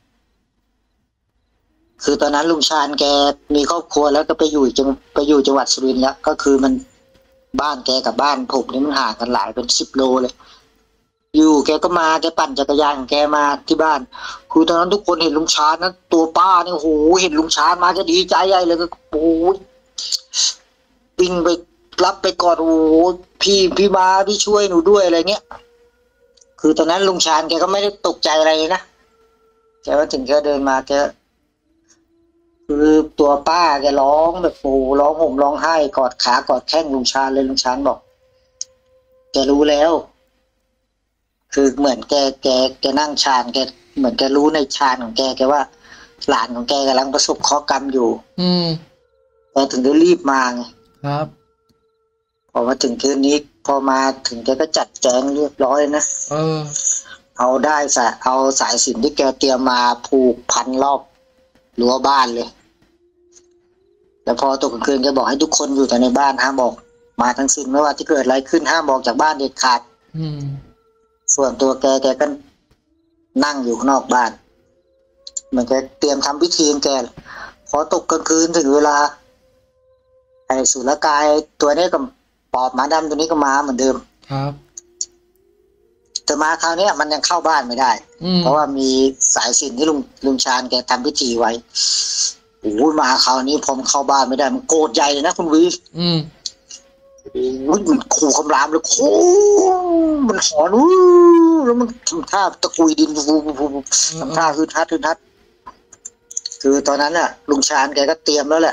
คือตอนนั้นลุงชาญแกมีครอบครัวแล้วก็ไปอยู่จังไปอยู่จังหวัดสุรินทร์แล้วก็คือมันบ้านแกกับบ้านผมนี่มันห่างกันหลายเป็นสิบโลเลยอยู่แกก็มาแกปั่นจักรยานของแกมาที่บ้านคือตอนนั้นทุกคนเห็นลุงชาญนะตัวป้านี่โอ้โหเห็นลุงชาญมาก็ดีใจใหญ่เลยก็โอ้ยวิ่งไปรับไปกอดโอ้โหพี่พี่มาพี่ช่วยหนูด้วยอะไรเงี้ยคือตอนนั้นลุงชาญแกก็ไม่ได้ตกใจอะไรเลยนะแกว่าถึงแกเดินมาแกคือตัวป้าแกร้องแบบโอ้โหร้องห่มร้องไห้กอดขากอดแข้งลุงชาญเลยลุงชาญบอกแกรู้แล้วคือเหมือนแกแกแกนั่งชาญแกเหมือนแกรู้ในชาญของแกแกว่าหลานของแกกำลังประสบเคราะห์กรรมอยู่อืมแกถึงได้รีบมาไงครับพอมาถึงคืนนี้พอมาถึงแกก็จัดแจงเรียบร้อยนะเออเอาได้สายเอาสายสิญจน์ที่แกเตรียมมาผูกพันรอบรั้วบ้านเลยแล้วพอตกกลางคืนแกบอกให้ทุกคนอยู่แต่ในบ้านห้ามบอกมาทั้งสิ้นไม่ว่าที่เกิดอะไรขึ้นห้ามบอกจากบ้านเด็ดขาดอืมส่วนตัวแกแกก็นั่งอยู่ข้างนอกบ้านเหมือนแกเตรียมทำพิธีของแกพอตกกลางคืนถึงเวลาไอ้สุรกายตัวนี้กับปอบหมาดำตัวนี้ก็มาเหมือนเดิมครับแต่มาคราวนี้มันยังเข้าบ้านไม่ได้เพราะว่ามีสายสิญจน์ที่ลุงลุงชาญแกทำพิธีไว้โอ้ยมาคราวนี้ผมเข้าบ้านไม่ได้มันโกรธใหญ่เลยนะคุณวีอืมโอ้ยมันขู่คำรามเลยโอ้มันหอนอู้แล้วมันทำท่าตะกุยดินฟูฟูทำท่าคือทัดคือทัดคือตอนนั้นน่ะลุงชาญแกก็เตรียมแล้วแหละ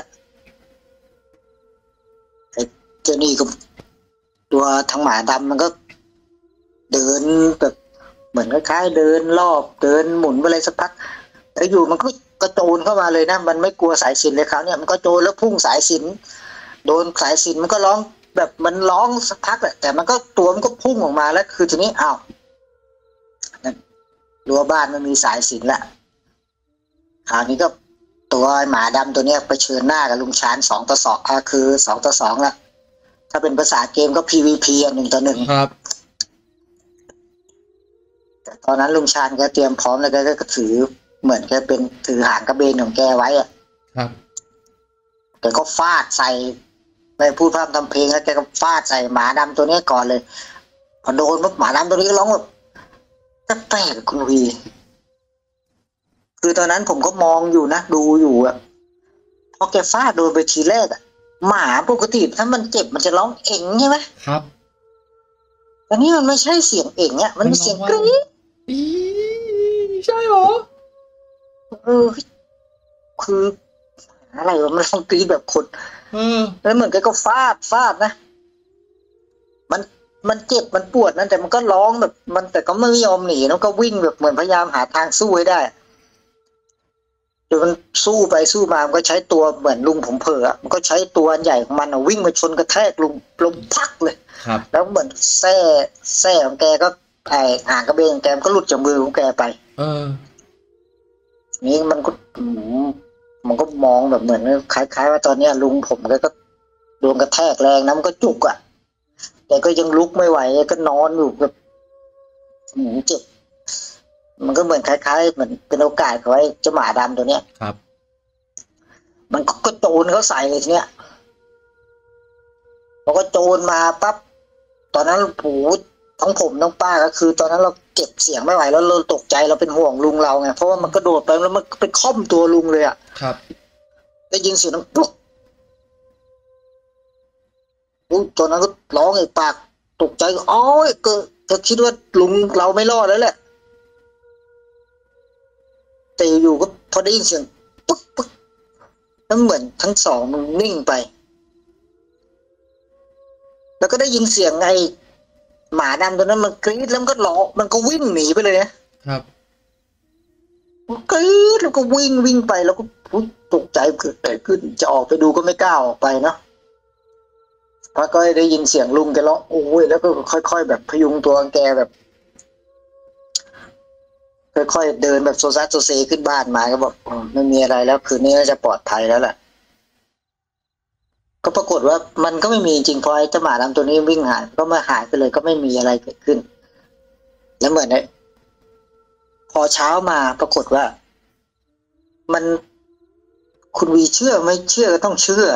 ไอ้เจ้านี่ก็ตัวทั้งหมาดำมันก็เดินแบบเหมือนคล้ายๆเดินรอบเดินหมุนไปเลยสักพักแล้วอยู่มันก็กระโจนเข้ามาเลยนะมันไม่กลัวสายสิญจน์เลยคราวนี้มันก็โจนแล้วพุ่งสายสิญจน์โดนสายสิญจน์มันก็ร้องแบบมันร้องสักพักแหละแต่มันก็ตัวมันก็พุ่งออกมาแล้วคือทีนี้อ้าวรั้วบ้านมันมีสายสิญจน์ละคราวนี้ก็ตัวหมาดำตัวเนี้ยไปเชิญหน้ากับลุงชาญสองต่อสองคือสองต่อสองละถ้าเป็นภาษาเกมก็ พี วี พี อ่ะหนึ่งต่อหนึ่งครับแต่ตอนนั้นลุงชาญแกเตรียมพร้อมแล้วแกก็ถือเหมือนแกเป็นถือหางกระเบนของแกไว้อ่ะครับแกก็ฟาดใส่ไปพูดพร่ำทำเพลงแล้วแกก็ฟาดใส่หมาดำตัวนี้ก่อนเลยพอโดนปุ๊บหมาดำตัวนี้ก็ร้องแบบแปลกๆคุณวีคือตอนนั้นผมก็มองอยู่นะดูอยู่อ่ะพอแกฟาดโดนไปทีแรกอ่ะหมาปกติถ้ามันเจ็บมันจะร้องเอ็งใช่ไหมครับแต่นี่มันไม่ใช่เสียงเอ็งเนี่ยมันเป็นเสียงกรี๊ดอีใช่หรอเออคืออะไรวะมันร้องกรี๊ดแบบคนเออแล้วเหมือนแกก็ฟาดฟาดนะมันมันเจ็บมันปวดนั่นแต่มันก็ร้องแบบมันแต่ก็ไม่ยอมหนีแล้วก็วิ่งแบบเหมือนพยายามหาทางสู้ให้ได้จนมันสู้ไปสู้มามันก็ใช้ตัวเหมือนลุงผมเผลอมันก็ใช้ตัวใหญ่ของมันอ่ะวิ่งมาชนกระแทกลุงลมพักเลยครับแล้วเหมือนแส้แส้ของแกก็ไอหางกระเบนของแกก็หลุดจากมือของแกไปเออนี่มันก็มันก็มองแบบเหมือนคล้ายๆว่าตอนนี้ลุงผมก็โดนกระแทกแรงนะมันก็จุกอ่ะแต่ก็ยังลุกไม่ไหวก็นอนอยู่แบบหมูเจ็บมันก็เหมือนคล้ายๆเหมือนเป็นโอกาสของไอ้เจ้าหมาดำตัวเนี้ยครับมันก็โจรเขาใส่เลยทีเนี้ยพอก็โจรมาปั๊บตอนนั้นผูทั้งผมทั้งป้าก็คือตอนนั้นเราเก็บเสียงไม่ไหวแล้วเราตกใจเราเป็นห่วงลุงเราไงเพราะว่ามันกระโดดไปแล้วมันไปค่อมตัวลุงเลยอ่ะครับได้ยินเสียงปุ๊บตอนนั้นก็ร้องไอ้ปากตกใจอ๋อก็ก็คิดว่าลุงเราไม่รอดแล้วแหละแต่อยู่ก็พอได้ยินเสียงปึ๊กปึ๊กแล้วเหมือนทั้งสองมันนิ่งไป แล้วก็ได้ยินเสียงไอ้หมาดำตัวนั้นมันกรี๊ดแล้วมันก็ร้องมันก็วิ่งหนีไปเลยนะครับ มันกรี๊ดแล้วก็วิ่งวิ่งไปแล้วก็ตกใจเกิดอะไรขึ้นจะออกไปดูก็ไม่กล้าออกไปเนาะพอก็ได้ยินเสียงลุงแกร้องโอ้ยแล้วก็ค่อยๆแบบพยุงตัวแกแบบค่อยๆเดินแบบโซซัสโซเซขึ้นบ้านมาก็บอกไม่มีอะไรแล้วคืนนี้น่าจะปลอดภัยแล้วแหละก็ปรากฏว่ามันก็ไม่มีจริงพอไอ้เจ้าหมาดำตัวนี้วิ่งหายก็มาหายไปเลยก็ไม่มีอะไรเกิดขึ้นแล้วเหมือนไอ้พอเช้ามาปรากฏว่ามันคุณวีเชื่อไม่เชื่อก็ต้องเชื่อ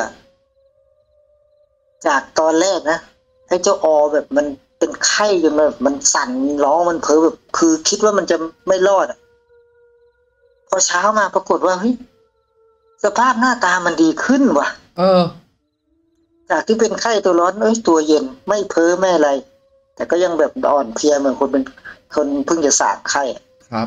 จากตอนแรกนะไอ้เจ้าออแบบมันเป็นไข้จนแบบมันสั่นร้องมันเพ้อแบบคือคิดว่ามันจะไม่รอดอ่ะพอเช้ามาปรากฏว่าเฮ้ยสภาพหน้าตามันดีขึ้นว่ะเออจากที่เป็นไข้ตัวร้อนเอ้ยตัวเย็นไม่เพ้อไม่อะไรแต่ก็ยังแบบอ่อนเพลียเหมือนคนเป็นคนเพิ่งจะสาบไข้ครับ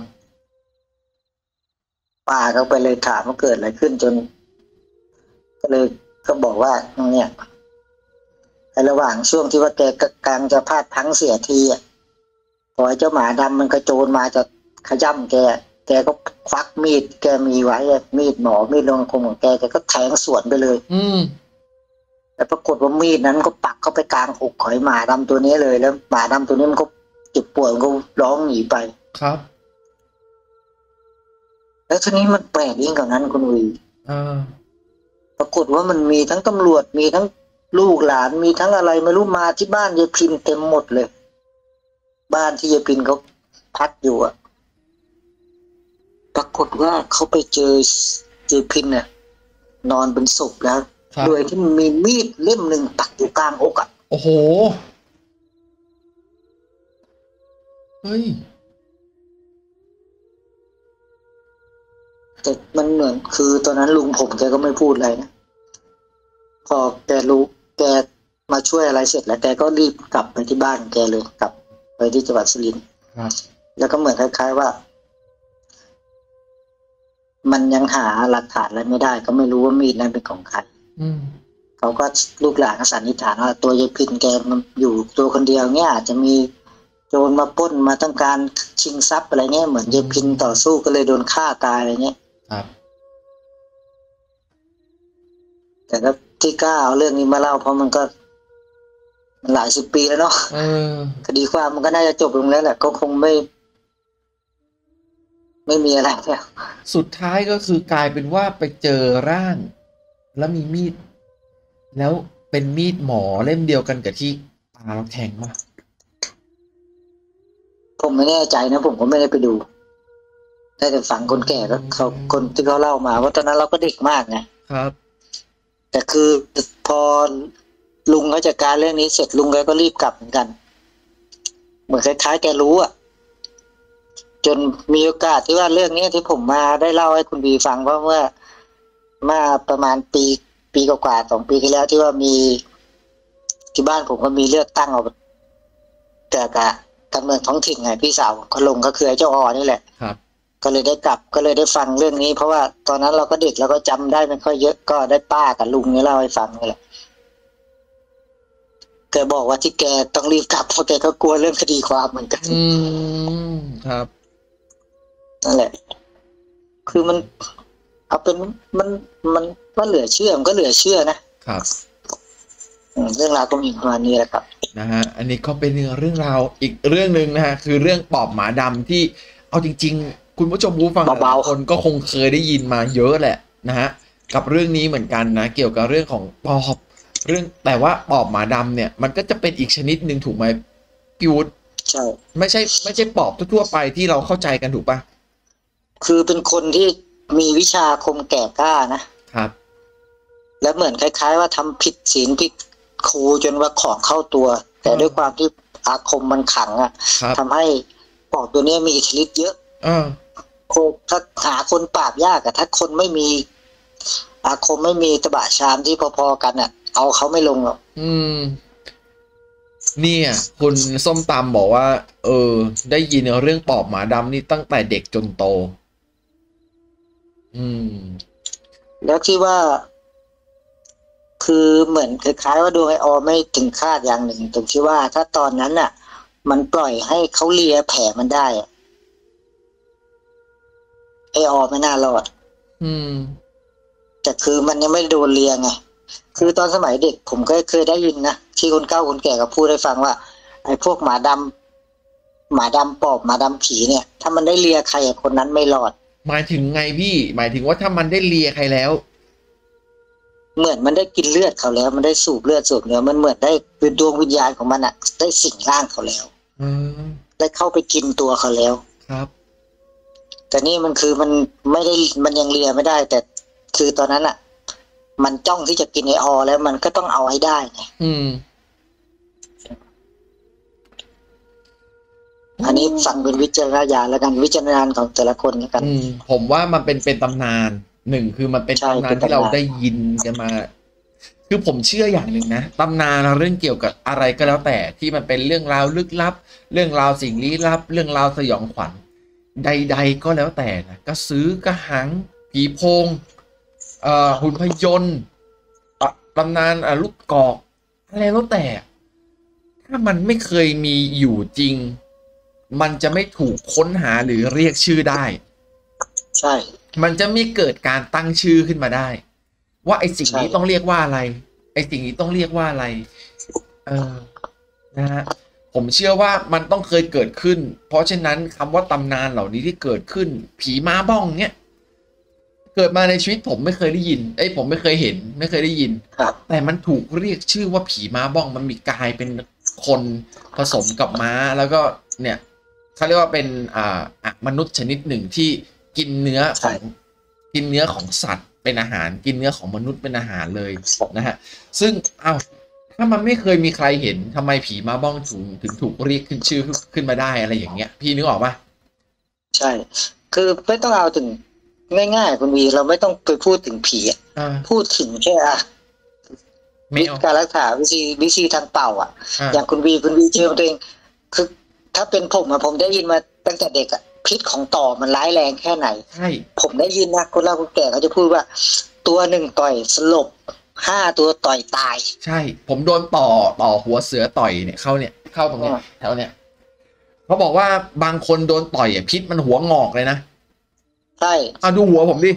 ป้าก็ไปเลยถามว่าเกิดอะไรขึ้นจนก็เลยก็บอกว่าเนี่ยในระหว่างช่วงที่ว่าแกกำลังจะพลาดพลั้งเสียทีอ่ะพอไอ้เจ้าหมาดำมันกระโจนมาจะขย้ำแกแกก็ควักมีดแกมีไว้มีดหมอมีดลงคมของแกแกก็แทงสวนไปเลยอืมแต่ปรากฏว่ามีดนั้นก็ปักเข้าไปกลางอกของไอ้หมาดำตัวนี้เลยแล้วหมาดำตัวนี้มันก็เจ็บปวดมันก็ร้องหนีไปครับแล้วทีนี้มันแปลกยิ่งกว่านั้นคุณวีอ่าปรากฏว่ามันมีทั้งตำรวจมีทั้งลูกหลานมีทั้งอะไรไม่รู้มาที่บ้านยายพินเต็มหมดเลยบ้านที่ยายพินเขาพักอยู่อะปรากฏว่าเขาไปเจอยายพินเนี่ยนอนเป็นศพแล้วโดยที่มีมีดเล่มหนึ่งปักอยู่กลางอกอะโอ้โหเฮ้ยแต่มันเหมือนคือตอนนั้นลุงผมแกก็ไม่พูดอะไรนะพอแกรู้แกมาช่วยอะไรเสร็จแล้วแกก็รีบกลับไปที่บ้านแกเลยกลับไปที่จังหวัดสุรินทร์แล้วก็เหมือนคล้ายๆว่ามันยังหาหลักฐานอะไรไม่ได้ก็ไม่รู้ว่ามีดนั้นเป็นของใครเขาก็ลูกหลานสันนิษฐานว่าตัวยายพินแกมันอยู่ตัวคนเดียวเนี่ยอาจจะมีโจรมาปล้นมาต้องการชิงทรัพย์อะไรเงี้ยเหมือนยายพินต่อสู้ก็เลยโดนฆ่าตายอะไรเงี้ยครับแต่ก็ที่กล้าเอาเรื่องนี้มาเล่าเพราะมันก็หลายสิบปีแล้วเนาะคดีความมันก็น่าจะจบลงแล้วแหละก็คงไม่ไม่มีอะไรแล้วสุดท้ายก็คือกลายเป็นว่าไปเจอร่างแล้วมีมีดแล้วเป็นมีดหมอเล่มเดียวกันกับที่ตาเราแทงมาผมไม่แน่ใจนะผมก็ไม่ได้ไปดูได้แต่ฟังคนแก่ก็เขาคนที่เขาเล่ามาว่าตอนนั้นเราก็เด็กมากไงครับแต่คือพอลุงเขาจัดการเรื่องนี้เสร็จลุงแกก็รีบกลับเหมือนกันเหมือนคล้ายๆแกรู้อ่ะจนมีโอกาสที่ว่าเรื่องนี้ที่ผมมาได้เล่าให้คุณบีฟังเพราะเมื่อมาประมาณปีปีกว่าๆสองปีที่แล้วที่ว่ามีที่บ้านผมก็มีเลือกตั้งออกแต่กะการเมืองท้องถิ่นไงพี่สาวก็ลงก็คือไอ้เจ้าออนี่แหละครับก็เลยได้กลับก็เลยได้ฟังเรื่องนี้เพราะว่าตอนนั้นเราก็เด็กเราก็จำได้ไม่ค่อยเยอะก็ได้ป้ากับลุงนี่เล่าให้ฟังนี่แหละแกบอกว่าที่แกต้องรีบกลับเพราะแกก็กลัวเรื่องคดีความเหมือนกันอืมครับนั่นแหละคือมันเอาเป็นมันมันว่าเหลือเชื่อมันก็เหลือเชื่อนะครับเรื่องราวก็มีประมาณนี้แหละครับนะฮะอันนี้ก็เป็นเรื่องราวอีกเรื่องหนึ่งนะฮะคือเรื่องปอบหมาดำที่เอาจริงๆคุณผู้ชมผู้ฟังหลายคนก็คงเคยได้ยินมาเยอะแหละนะฮะกับเรื่องนี้เหมือนกันนะเกี่ยวกับเรื่องของปอบเรื่องแต่ว่าปอบหมาดำเนี่ยมันก็จะเป็นอีกชนิดหนึ่งถูกไหมพี่วุฒิใช่ไม่ใช่ไม่ใช่ปอบทั่วๆไปที่เราเข้าใจกันถูกปะคือเป็นคนที่มีวิชาคมแก่กล้านะครับแล้วเหมือนคล้ายๆว่าทำผิดศีลผิดครูจนว่าของเข้าตัวแต่ด้วยความที่อาคมมันขังอ่ะทำให้ปอบตัวนี้มีอิทธิฤทธิ์เยอะโคถ้าหาคนปราบยากอะถ้าคนไม่มีอาคมไม่มีตบะชามที่พอๆกันอ่ะเอาเขาไม่ลงหรอกอืมเนี่ยคุณส้มตำบอกว่าเออได้ยินเรื่องปอบหมาดำนี่ตั้งแต่เด็กจนโตอืมแล้วที่ว่า คือเหมือนคล้ายๆว่าดวงไอออไม่ถึงคาดอย่างหนึ่งตรงที่ว่าถ้าตอนนั้นน่ะ มันปล่อยให้เขาเลียแผลมันได้อะไอออไม่น่ารอดอืมแต่คือมันยังไม่โดนเลียไง คือตอนสมัยเด็กผมก็เคยได้ยินนะที่คนเฒ่าคนแก่ก็พูดให้ฟังว่าไอ้พวกหมาดำหมาดำปอบหมาดำผีเนี่ย ถ้ามันได้เลียใครคนนั้นไม่รอดหมายถึงไงพี่ หมายถึงว่าถ้ามันได้เลียใครแล้วเหมือนมันได้กินเลือดเขาแล้ว มันได้สูบเลือดสูบเนื้อมันเหมือนได้คือดวงวิญญาณของมันอะได้สิงร่างเขาแล้วอืมได้เข้าไปกินตัวเขาแล้วครับแต่นี่มันคือมันไม่ได้มันยังเลียไม่ได้ แต่คือตอนนั้นอะมันจ้องที่จะกินไอออแล้วมันก็ต้องเอาให้ได้ไงอืมอันนี้ฟังเป็นวิจารณญาณแล้วกันวิจารณญาณของแต่ละคนแล้วกันอืม ผมว่ามันเป็นเป็นตำนานหนึ่งคือมันเป็นใช่ตำนาเป็น นที่เราตำนานได้ยินกันมา คือผมเชื่ออย่างหนึ่งนะตำนานเรื่องเกี่ยวกับอะไรก็แล้วแต่ที่มันเป็นเรื่องราวลึกลับ เรื่องราวสิ่งลี้ลับ เรื่องราวสยองขวัญใด ๆ ก็แล้วแต่นะกระสือกระหัง ผีโพงเอ่อหุ่นพยนต์อ่ะตำนานอ่ะลูกกอกอะไรแล้วแต่ ถ้ามันไม่เคยมีอยู่จริง มันจะไม่ถูกค้นหาหรือเรียกชื่อได้ใช่มันจะไม่เกิดการตั้งชื่อขึ้นมาได้ ว่าไอ้สิ่งนี้ใช่ต้องเรียกว่าอะไร ไอ้สิ่งนี้ต้องเรียกว่าอะไร เออนะฮะผมเชื่อว่ามันต้องเคยเกิดขึ้น เพราะฉะนั้นคำว่าตำนานเหล่านี้ที่เกิดขึ้น ผีม้าบ้องเนี้ยเกิดมาในชีวิตผมไม่เคยได้ยิน เอ้ยผมไม่เคยเห็น ไม่เคยได้ยินครับแต่มันถูกเรียกชื่อว่าผีม้าบ้องมันมีกลายเป็นคนผสมกับม้าแล้วก็เนี่ยเขาเรียกว่าเป็นอ่าอะมนุษย์ชนิดหนึ่งที่กินเนื้อขใช่องกินเนื้อของสัตว์เป็นอาหาร กินเนื้อของมนุษย์เป็นอาหารเลยนะฮะซึ่งเอ้าถ้ามันไม่เคยมีใครเห็นทำไมผีม้าบ้องถึงถึงถูกเรียกขึ้นชื่อขึ้นมาได้อะไรอย่างเงี้ยพี่นึกออกปะใช่ คือไม่ต้องเอาถึงง่ายๆคุณวีเราไม่ต้องไปพูดถึงผีอะอ่าพูดถึงแค่อะไม่วิเอาธีการรักษาวิธีวิธีทางเป่าอ่ะอ่าอย่างคุณวีคุณวีเจอตัวเองคือถ้าเป็นผมอะผมได้ยินมาตั้งแต่เด็กอะพิษของต่อมันร้ายแรงแค่ไหนใช่ผมได้ยินนะคนเฒ่าคนแก่เขาจะพูดว่า ตัวหนึ่งต่อยสลบห้าตัวต่อยตายใช่ ผมโดนต่อต่อหัวเสือต่อยเนี่ยเข้าเนี่ยเข้าตรงเนี้ยอ่าแถวเนี้ยเขาบอกว่าบางคนโดนต่อยอ่ะพิษมันหัวงอกเลยนะใช่เอาดูหัวผมดิ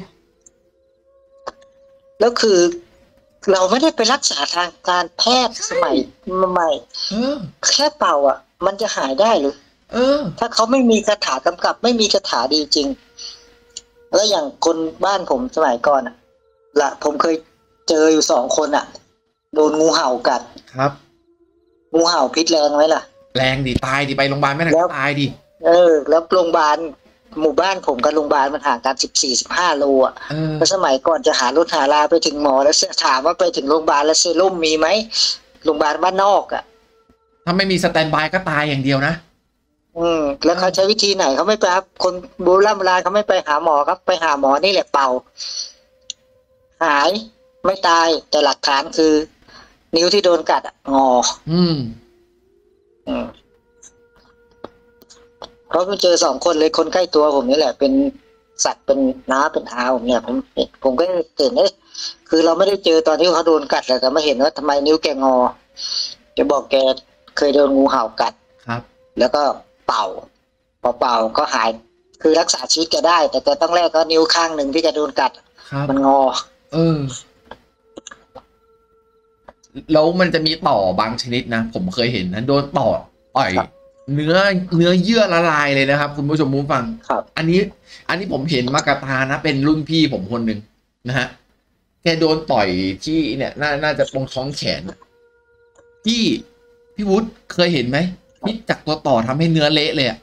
แล้วคือเราไม่ได้ไปรักษาทางการแพทย์สมัยใหม่เออแค่เป่าอ่ะ มันจะหายได้หรือเออถ้าเขาไม่มีคาถากำกับ ไม่มีคาถาดีจริง แล้วอย่างคนบ้านผมสมัยก่อนอ่ะละผมเคยเจออยู่สองคนอ่ะ โดนงูเห่ากัดครับงูเห่าพิษแรงไหมล่ะแรงดิตายดิไปโรงพยาบาลไม่ทันแล้วตายดิเออ แล้วโรงพยาบาลหมู่บ้านผมกับโรงพยาบาลมันห่างกันสิบสี่สิบห้าโลอ่ะเออแล้วสมัยก่อนจะหารถหาลาไปถึงหมอแล้วถามว่าไปถึงโรงพยาบาลแล้วเซรุ่มมีไหมโรงพยาบาลบ้านนอกอ่ะถ้าไม่มีสแตนบายก็ตายอย่างเดียวนะอืมแล้วเขาใช้วิธีไหนเขาไม่ไปครับคนโบราณโบราณเขาไม่ไปหาหมอครับ ไปหาหมอนี่แหละเป่า หายไม่ตายแต่หลักฐานคือ นิ้วที่โดนกัดอะงออืมอืมเพราะผมเจอสองคนเลยคนใกล้ตัวผมนี่แหละ เป็นสัตว์เป็นน้าเป็นอาผมเนี่ย ผมเห็นผมก็เห็นเอ๊ะคือเราไม่ได้เจอตอนที่เขาโดนกัดเลยแต่มาเห็นว่าทำไมนิ้วแกงอแกบอกแกเคยโดนงูเห่ากัดครับแล้วก็เป่าพอเป่าก็หาย คือรักษาชีวิตแกได้ แต่แกต้องแลกก็นิ้วข้างหนึ่งที่แกโดนกัดครับมันงอเออ แล้วมันจะมีต่อบางชนิดนะ ผมเคยเห็นนะโดนต่อต่อยครับเนื้อเนื้อเยื่อละลายเลยนะครับ คุณผู้ชมผู้ฟังครับอันนี้ อันนี้ผมเห็นมากระตานะ เป็นรุ่นพี่ผมคนหนึ่งนะฮะ แกโดนต่อยที่เนี่ย น่า น่าจะตรงท้องแขน พี่ พี่วุฒิเคยเห็นไหมพิษจากตัวต่อทำให้เนื้อเละเลยอะ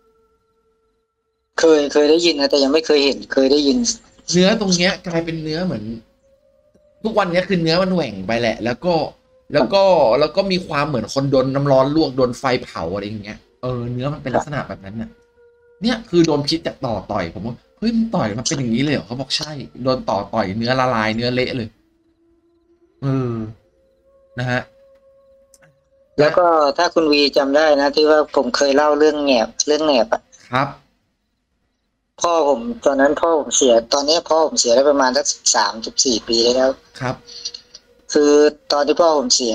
เคยเคยได้ยินนะแต่ยังไม่เคยเห็น เคยได้ยินเนื้อตรงเนี้ยกลายเป็นเนื้อเหมือน ทุกวันเนี้ยคือเนื้อมันแหว่งไปแหละ แล้วก็ แล้วก็ แล้วก็มีความเหมือนคนโดนน้ำร้อนลวกโดนไฟเผาอะไรอย่างเงี้ย เออ เนื้อมันเป็นลักษณะแบบนั้นน่ะ เนี่ยคือโดนพิษจากต่อต่อยผมว่าเฮ้ยมันต่อยมันเป็นอย่างนี้เลยเหรอเขาบอกใช่โดนต่อต่อยเนื้อละลายเนื้อเละเลยเออนะฮะแล้วก็ถ้าคุณวีจำได้นะที่ว่าผมเคยเล่าเรื่องแหนบเรื่องแหนบอะครับพ่อผมตอนนั้นพ่อผมเสีย ตอนนี้พ่อผมเสียได้ประมาณสักสามสิบสี่ปีแล้วครับคือตอนที่พ่อผมเสีย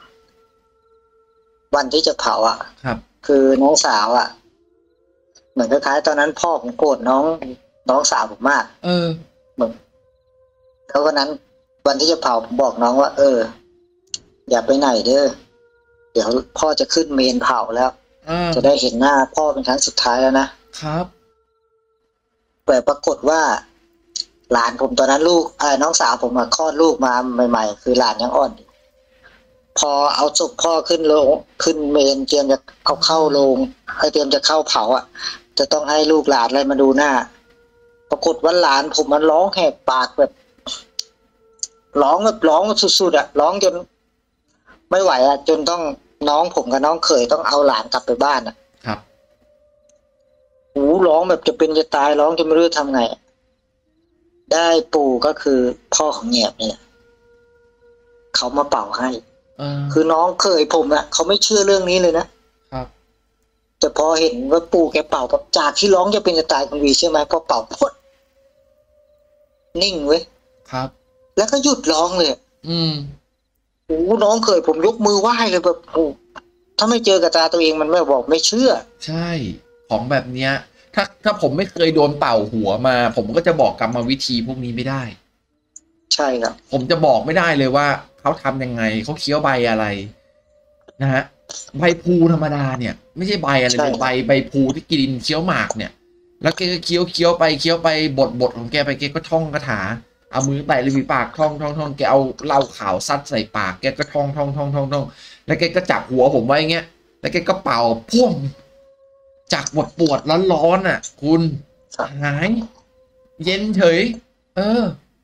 วันที่จะเผาอ่ะครับคือน้องสาวอ่ะ เหมือนคล้ายๆตอนนั้นพ่อผมโกรธน้องน้องสาวผมมากเออเหมือนแล้ววันนั้น วันที่จะเผาผมบอกน้องว่า เออ อย่าไปไหนเด้อเดี๋ยวพ่อจะขึ้นเมนเผาแล้วอ่าจะได้เห็นหน้าพ่อเป็นครั้งสุดท้ายแล้วนะครับ แต่ปรากฏว่า หลานผมตอนนั้นลูกเอ่อน้องสาวผมมาคลอดลูกมาใหม่ๆคือหลานยังอ่อนอยู่พอเอาศพพ่อขึ้นโลงขึ้นเมนเตรียมจะเอาเข้าโรงให้เตรียมจะเข้าเผาอ่ะ จะต้องให้ลูกหลานอะไรมาดูหน้า ปรากฏว่าหลานผมมันร้องแหกปากแบบ ร้องแบบร้องสุดๆอ่ะร้องจนไม่ไหวอ่ะ จนต้องน้องผมกับน้องเขยต้องเอาหลานกลับไปบ้านอ่ะครับหูร้องแบบจะเป็นจะตายร้องจนไม่รู้จะทำไง ได้ปู่ก็คือพ่อของแหนบเนี่ยเขามาเป่าให้เออคือน้องเคยผมอะเขาไม่เชื่อเรื่องนี้เลยนะครับ แต่พอเห็นว่าปู่แกเป่าแบบจากที่ร้องจะเป็นจะตายคุณวีเชื่อไหมพอเป่าพดนิ่งเว้ยครับแล้วก็หยุดร้องเลยอืมโอ้น้องเคยผมยกมือไหว้เลยแบบโอ้ถ้าไม่เจอกับตาตัวเองมันไม่บอกไม่เชื่อใช่ ของแบบเนี้ย ถ้าถ้าผมไม่เคยโดนเป่าหัวมา ผมก็จะบอกกรรมวิธีพวกนี้ไม่ได้ใช่ครับผมจะบอกไม่ได้เลยว่าเขาทำยังไง เขาเคี้ยวใบอะไรนะฮะ ใบพลูธรรมดาเนี่ย ไม่ใช่ใบอะไรใช่เป็นใบใบพลูที่กินเคี้ยวหมากเนี่ย แล้วแกก็เคี้ยวเคี้ยวไปเคี้ยวไปบทบทของแกไปแกก็ท่องคาถาเอามือแตะริมฝีปากท่องท่องท่องแกเอาเหล้าขาวซัดใส่ปากแกก็ท่องท่องท่องท่องท่องแล้วแกก็จับหัวผมไว้อย่างเงี้ยแล้วแกก็เป่าพ่วงจากปวดปวดร้อนร้อนๆอ่ะ คุณหาย เย็นเฉย เออ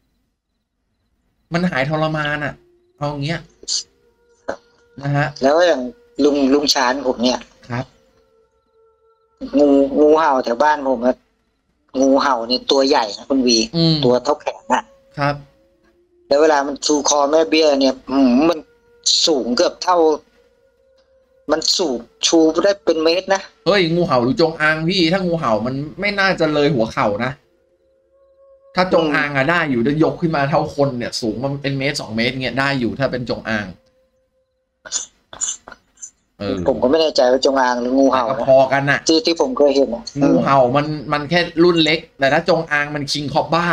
มันหายทรมานอ่ะเอาอย่างเงี้ยนะฮะแล้วอย่างลุงลุงชานผมเนี่ยครับงูงูเห่าแถวบ้านผมอะงูเห่านี่ตัวใหญ่นะคุณวีอืมตัวเท่าแขนอะครับแล้วเวลามันชูคอแม่เบี้ยเนี่ยอืมมันสูงเกือบเท่า มันสูงชูได้เป็นเมตรนะเฮ้ยงูเห่าหรือจงอางพี่ถ้างูเห่ามันไม่น่าจะเลยหัวเข่านะ ถ้าจงอางอะได้อยู่จะยกขึ้นมาเท่าคนเนี่ย สูงมันเป็นเมตรสองเมตรเงี้ยได้อยู่ถ้าเป็นจงอาง เออผมก็ไม่แน่ใจว่าจงอางหรืองูเห่าก็นะพอกันน่ะที่ที่ผมเคยเห็นนะงูเห่ามันมันแค่รุ่นเล็ก แต่ถ้าจงอางมันคิงคอบบ้า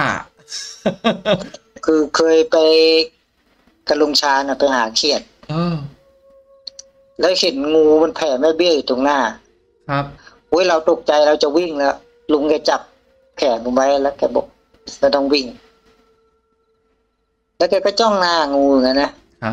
คือเคยไปกับลุงชาญน่ะไปหาเขียดเออแล้วเห็นงูมันแผ่แม่เบี้ยอยู่ตรงหน้าครับโอ้ยเราตกใจเราจะวิ่งแล้ว ลุงแกจับแขนผมไว้แล้วแกบอกเราต้องวิ่ง แล้วแกก็จ้องหน้างูอย่างนั้นนะครับ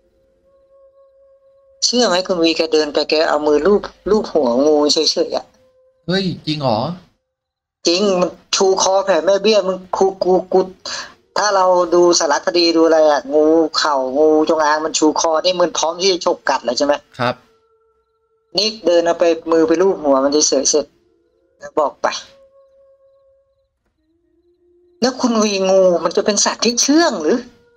เชื่อไหมคุณวีแกเดินไปแกเอามือลูบลูบหัวงูเฉยๆอ่ะเฮ้ย จริงเหรอจริงมันชูคอแผ่แม่เบี้ยมึงกูกูกูถ้าเราดูสารคดีดูอะไรอ่ะงูเข่างูจงอางมันชูคอนี่มันพร้อมที่จะฉกกัดเลยใช่ไหมครับนี่เดินเอาไปมือไปลูบหัวมันเฉยๆเสร็จแล้วบอกไป แล้วคุณวีงูมันจะเป็นสัตว์ที่เชื่องหรือ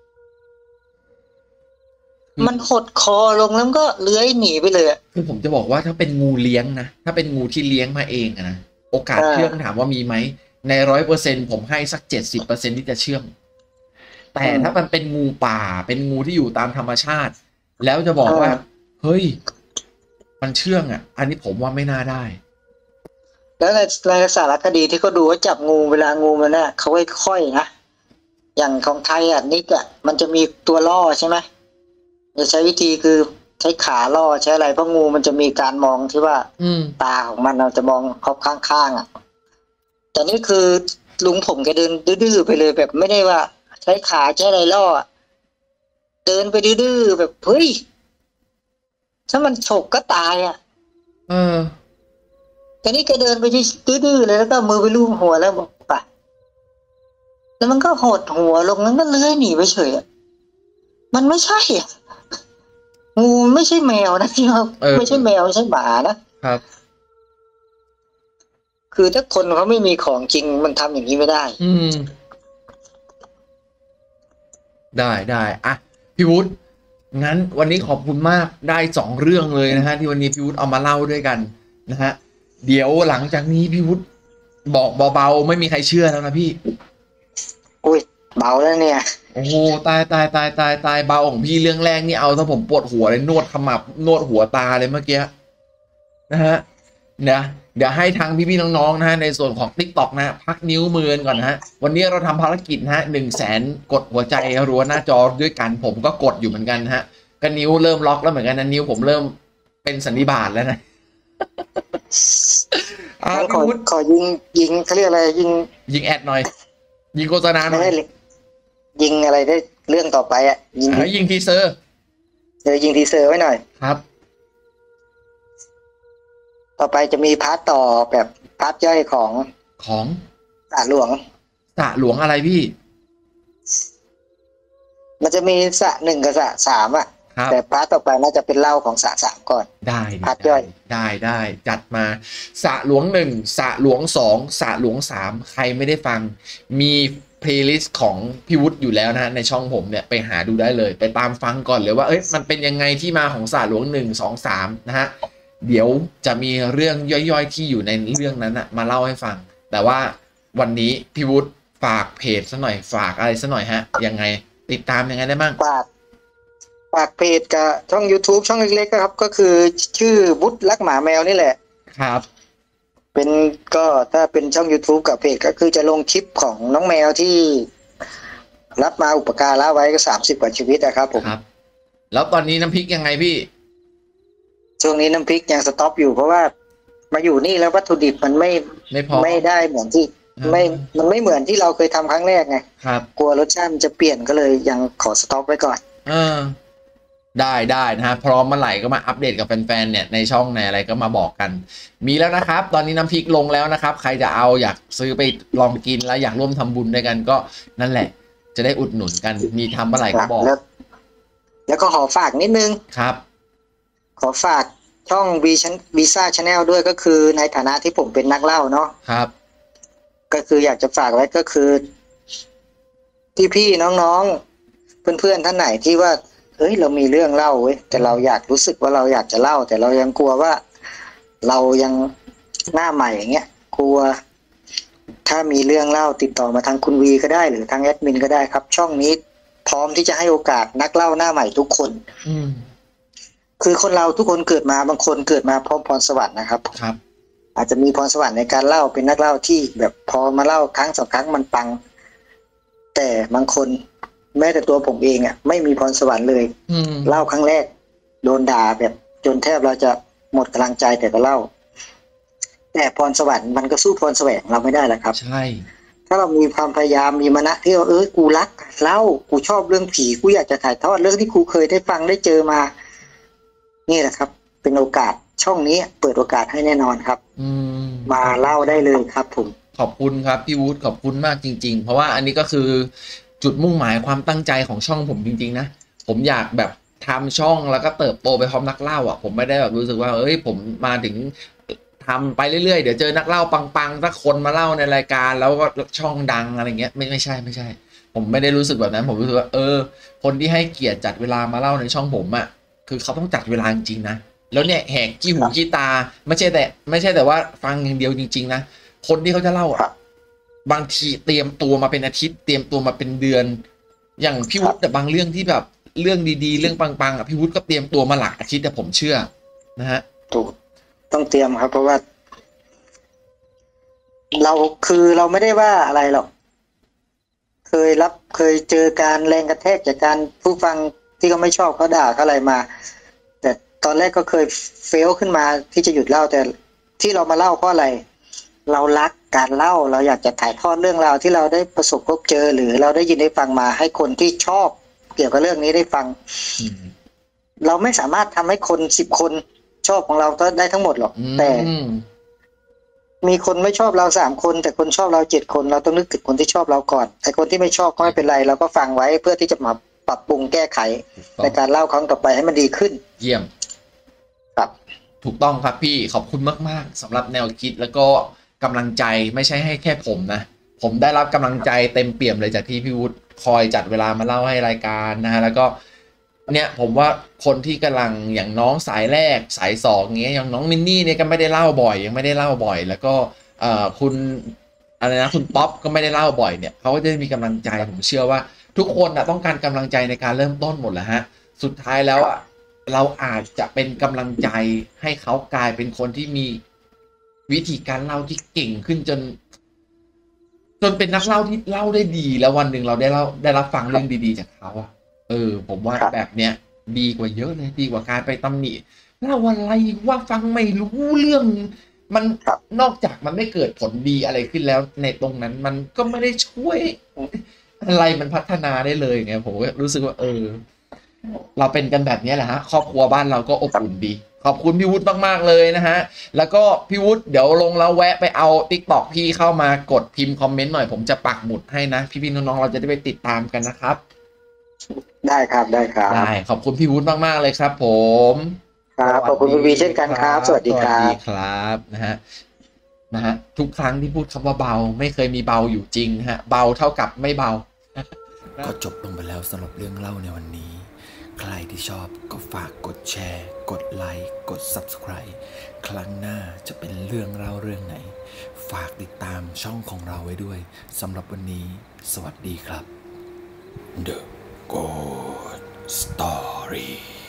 อืมมันหดคอลงแล้วมันก็เลื้อยหนีไปเลยอะคือผมจะบอกว่าถ้าเป็นงูเลี้ยงนะ ถ้าเป็นงูที่เลี้ยงมาเองอะนะ โอกาสอ่าเชื่องถามว่ามีไหม ในร้อยเปอร์เซ็นผมให้สักเจ็ดสิบเปอร์เซ็นที่จะเชื่อง แต่ถ้ามันเป็นงูป่า เป็นงูที่อยู่ตามธรรมชาติ แล้วจะบอกว่า เฮ้ย มันเชื่องอ่ะ อันนี้ผมว่าไม่น่าได้แล้วในในสารคดีที่เขาดูว่าจับงูเวลางูมันน่ะเขาค่อยๆนะอย่างของไทยอ่ะนิกอ่ะมันจะมีตัวล่อใช่ไหมจะใช้วิธีคือใช้ขาล่อใช้อะไรเพราะงูมันจะมีการมองที่ว่าอืมตาของมันเราจะมองเขาข้างๆอ่ะ แต่นี่คือลุงผมแกเดินดื้อๆไปเลยแบบไม่ได้ว่า ใช้ขาใช้อะไรล่ออะเดินไปดื้อๆแบบเฮ้ยถ้ามันฉกก็ตายอ่ะเออแต่นี่แกเดินไปที่ดื้อๆเลยแล้วก็มือไปลูบหัวแล้วบอกไปแล้วมันก็หดหัวลงแล้วก็เลื้อยหนีไปเฉยอ่ะมันไม่ใช่อ่ะงูไม่ใช่แมวนะที่เขาเออไม่ใช่แมวไม่ใช่หมานะครับ คือถ้าคนเขาไม่มีของจริงมันทำอย่างนี้ไม่ได้อืม ได้ได้อ่ะพี่วุฒิงั้นวันนี้ขอบคุณมากได้สองเรื่องเลยนะฮะที่วันนี้พี่วุฒิเอามาเล่าด้วยกันนะฮะเดี๋ยวหลังจากนี้พี่วุฒิบอกเบาๆไม่มีใครเชื่อแล้วนะพี่อุ้ยเบาแล้วเนี่ยโอ้โหตายตายตายตายตายเบาของพี่เรื่องแรกนี่เอาถ้าผมปวดหัวเลยนวดขมับนวดหัวตาเลยเมื่อกี้นะฮะนะเดี๋ยวให้ทางพี่ๆน้องๆนะฮะในส่วนของ TikTok นะพักนิ้วมือก่อนนะฮะวันนี้เราทำภารกิจนะฮะหนึ่งแสนกดหัวใจรัวหน้าจอด้วยกันผมก็กดอยู่เหมือนกันนะฮะก็นิ้วเริ่มล็อกแล้วเหมือนกันนะนิ้วผมเริ่มเป็นสันนิบาตแล้วนะอ่าขพี่อวุฒิขอยิงยิงเขาเรียกอะไรยิงยิงแอดหน่อย ยิงโฆษณาหน่ไม่อยได้เลยยิงอะไรได้เรื่องต่อไปอ่ะยิงอ่ายิงทีเซอร์เดี๋ยวยิงทีเซอร์ไว้หน่อยครับต่อไปจะมีพาร์ทต่อแบบพาร์ทย่อยของของสระหลวงสระหลวงอะไรพี่มันจะมีสระหนึ่งกับสระสามอ่ะครับแต่พาร์ทต่อไปน่าจะเป็นเล่าของสระสามก่อนได้ดิพักย่อยได้ได้ได้จัดมาสระหลวงหนึ่งสระหลวงสองสระหลวงสามใครไม่ได้ฟัง มีเพลย์ลิสต์ของพี่วุฒิอยู่แล้วนะฮะในช่องผมเนี่ยไปหาดูได้เลย ไปตามฟังก่อนเลยว่าเอ้ยมันเป็นยังไงที่มาของสระหลวงหนึ่งสองสามนะฮะเดี๋ยวจะมีเรื่องย่อยๆที่อยู่ในเรื่องนั้นนะมาเล่าให้ฟัง แต่ว่าวันนี้พี่วุฒิฝากเพจซะหน่อยฝากอะไรซะหน่อยฮะยังไงติดตามยังไงได้บ้างฝากฝากเพจกับช่อง YouTube ช่องเล็กๆครับ ก็คือชื่อบุตรรักหมาแมวนี่แหละครับเป็นก็ถ้าเป็นช่อง YouTube กับเพจก็คือจะลงคลิปของน้องแมวที่รับมาอุปการะไว้ก็สามสิบกว่าชีวิตนะครับผมครับ แล้วตอนนี้น้ำพริกยังไงพี่ช่วงนี้น้ำพริกยังสต็อปอยู่เพราะว่ามาอยู่นี่แล้ววัตถุดิบมันไม่ไม่พอไม่ได้เหมือนที่อ่าไม่มันไม่เหมือนที่เราเคยทำครั้งแรกไงครับกลัวรสชาติมันจะเปลี่ยนก็เลยยังขอสต็อปไว้ก่อนเออได้ได้นะฮะพร้อมเมื่อไหร่ก็มาอัปเดตกับแฟนๆเนี่ยในช่องในอะไรก็มาบอกกัน มีแล้วนะครับ ตอนนี้น้ำพริกลงแล้วนะครับ ใครจะเอาอยากซื้อไปลองกินแล้วอยากร่วมทำบุญด้วยกันก็นั่นแหละ จะได้อุดหนุนกัน มีทำเมื่อไหร่ก็บอกแล้วแล้วก็ขอฝากนิดนึงครับขอฝากช่องวีชันวีซ่าชาแนลด้วยก็คือในฐานะที่ผมเป็นนักเล่าเนาะครับก็คืออยากจะฝากไว้ก็คือพี่ๆน้องๆเพื่อนๆท่านไหนที่ว่าเฮ้ยเรามีเรื่องเล่าเว้ยแต่เราอยากรู้สึกว่าเราอยากจะเล่า แต่เรายังกลัวว่า เรายังหน้าใหม่อย่างเงี้ยกลัว ถ้ามีเรื่องเล่าติดต่อมาทางคุณวีก็ได้หรือทางแอดมินก็ได้ครับ ช่องนี้พร้อมที่จะให้โอกาสนักเล่าหน้าใหม่ทุกคนอืมคือคนเราทุกคนเกิดมาบางคนเกิดมาพร้อมพรสวรรค์นะครับครับอาจจะมีพรสวรรค์ในการเล่าเป็นนักเล่าที่แบบพอมาเล่าครั้งสองครั้งมันปัง แต่บางคนแม้แต่ตัวผมเองอ่ะไม่มีพรสวรรค์เลยอืมเล่าครั้งแรก โดนด่าแบบจนแทบเราจะหมดกำลังใจแต่ก็เล่า แต่พรสวรรค์มันก็สู้พรแสวงเราไม่ได้แหละครับใช่ถ้าเรามีความพยายามมีมณะที่ว่าเออกูรักเล่ากูชอบเรื่องผีกูอยากจะถ่ายทอดเรื่องที่กูเคยได้ฟังได้เจอมา นี่แหละครับ เป็นโอกาสช่องนี้เปิดโอกาสให้แน่นอนครับอืมมาเล่าได้เลยครับผมขอบคุณครับพี่วุฒิขอบคุณมากจริง ๆ เพราะว่าอันนี้ก็คือจุดมุ่งหมายความตั้งใจของช่องผมจริง ๆ นะ ผมอยากแบบทำช่องแล้วก็เติบโตไปพร้อมนักเล่าอ่ะผมไม่ได้แบบรู้สึกว่าเอ้ยผมมาถึงทำไปเรื่อยๆเดี๋ยวเจอนักเล่าปังๆสักคนมาเล่าในรายการแล้วก็ช่องดังอะไรเงี้ยไม่ไม่ใช่ไม่ใช่ ผมไม่ได้รู้สึกแบบนั้นผมรู้สึกว่าเออ คนที่ให้เกียรติจัดเวลามาเล่าในช่องผมอ่ะคือเขาต้องจัดเวลาจริงๆนะแล้วเนี่ยแหกขี้หูขี้ตาไม่ใช่แต่ไม่ใช่แต่ว่าฟังอย่างเดียวจริงๆนะคนที่เขาจะเล่าอ่ะบางทีเตรียมตัวมาเป็นอาทิตย์เตรียมตัวมาเป็นเดือน อย่างพี่วุฒิแต่บางเรื่องที่แบบเรื่องดีๆเรื่องปังๆอ่ะพี่วุฒิก็เตรียมตัวมาหลักอาทิตย์แต่ผมเชื่อนะฮะถูกต้องเตรียมครับ เพราะว่า เราคือเราไม่ได้ว่าอะไรหรอก เคยรับเคยเจอการแรงกระแทกจากการผู้ฟังที่เขาไม่ชอบเขาด่าเขาอะไรมา แต่ตอนแรกก็เคยเฟลขึ้นมาที่จะหยุดเล่าแต่ที่เรามาเล่าเพราะอะไร เรารักการเล่าเราอยากจะถ่ายทอดเรื่องราวที่เราได้ประสบพบเจอ หรือเราได้ยินได้ฟังมาให้คนที่ชอบ เกี่ยวกับเรื่องนี้ได้ฟังอืมเราไม่สามารถทำให้คนสิบคนชอบของเราก็ได้ทั้งหมดหรอกอืมแต่มีคนไม่ชอบเราสามคน แต่คนชอบเราเจ็ดคนเราต้องนึกถึงคนที่ชอบเราก่อนไอ้คนที่ไม่ชอบก็ไม่เป็นไรเราก็ฟังไว้เพื่อที่จะมาปรับปรุงแก้ไขถูกต้ในองการเล่าครั้งต่อไปให้มันดีขึ้นเยี่ยมครับถูกต้องครับพี่ขอบคุณมากๆสำหรับแนวคิดแล้วก็กำลังใจไม่ใช่ให้แค่ผมนะผมได้รับกำลังใจเต็มเปี่ยมเลยจากที่พี่วุฒิคอยจัดเวลามาเล่าให้รายการนะฮะแล้วก็เนี่ยผมว่าคนที่กำลังอย่างน้องสายแรกสายสองเงี้ยอย่างน้องมินนี่เนี่ยก็ไม่ได้เล่าบ่อยยังไม่ได้เล่าบ่อย แล้วก็เอ่อคุณอะไรนะคุณป๊อปก็ไม่ได้เล่าบ่อยเนี่ยเขาก็จะมีกำลังใจผมเชื่อว่าทุกคนนะต้องการกำลังใจในการเริ่มต้นหมดแหละฮะสุดท้ายแล้วอ่ะเราอาจจะเป็นกำลังใจให้เขากลายเป็นคนที่มีวิธีการเล่าที่เก่งขึ้นจน จนเป็นนักเล่าที่เล่าได้ดี แล้ววันหนึ่งเราได้เล่าได้รับฟังเรื่องดีๆจากเขาอะเออ ผมว่าครับแบบเนี้ยดีกว่าเยอะเลยดีกว่าการไปตำหนิเล่าอะไรว่าฟังไม่รู้เรื่อง มันครับนอกจากมันไม่เกิดผลดีอะไรขึ้นแล้ว ในตรงนั้นมันก็ไม่ได้ช่วยอะไรมันพัฒนาได้เลยไงผมก็รู้สึกว่า เออ เราเป็นกันแบบนี้แหละฮะครอบครัวบ้านเราก็อบอุ่นดี ขอบคุณพี่วุฒิมากๆเลยนะฮะ แล้วก็พี่วุฒิเดี๋ยวลงแล้วแวะไปเอาติ๊กต็อกพี่เข้ามากดพิมพ์คอมเมนต์หน่อยผมจะปักหมุดให้นะ พี่ๆน้องๆเราจะได้ไปติดตามกันนะครับได้ครับได้ครับได้ขอบคุณพี่วุฒิมากๆเลยครับ ผมครับขอบคุณคุณวีเช่นกันครับ สวัสดีครัสวัสดีบครับนะฮะนะฮะทุกครั้งที่พูดคำว่าเบาไม่เคยมีเบาอยู่จริงฮะเบาเท่ากับไม่เบาก็จบลงไปแล้วสำหรับเรื่องเล่าในวันนี้ ใครที่ชอบก็ฝากกดแชร์ กดไลค์ กด ซับสไครบ์ ครั้งหน้าจะเป็นเรื่องเล่าเรื่องไหน ฝากติดตามช่องของเราไว้ด้วยสำหรับวันนี้ สวัสดีครับ The Good Story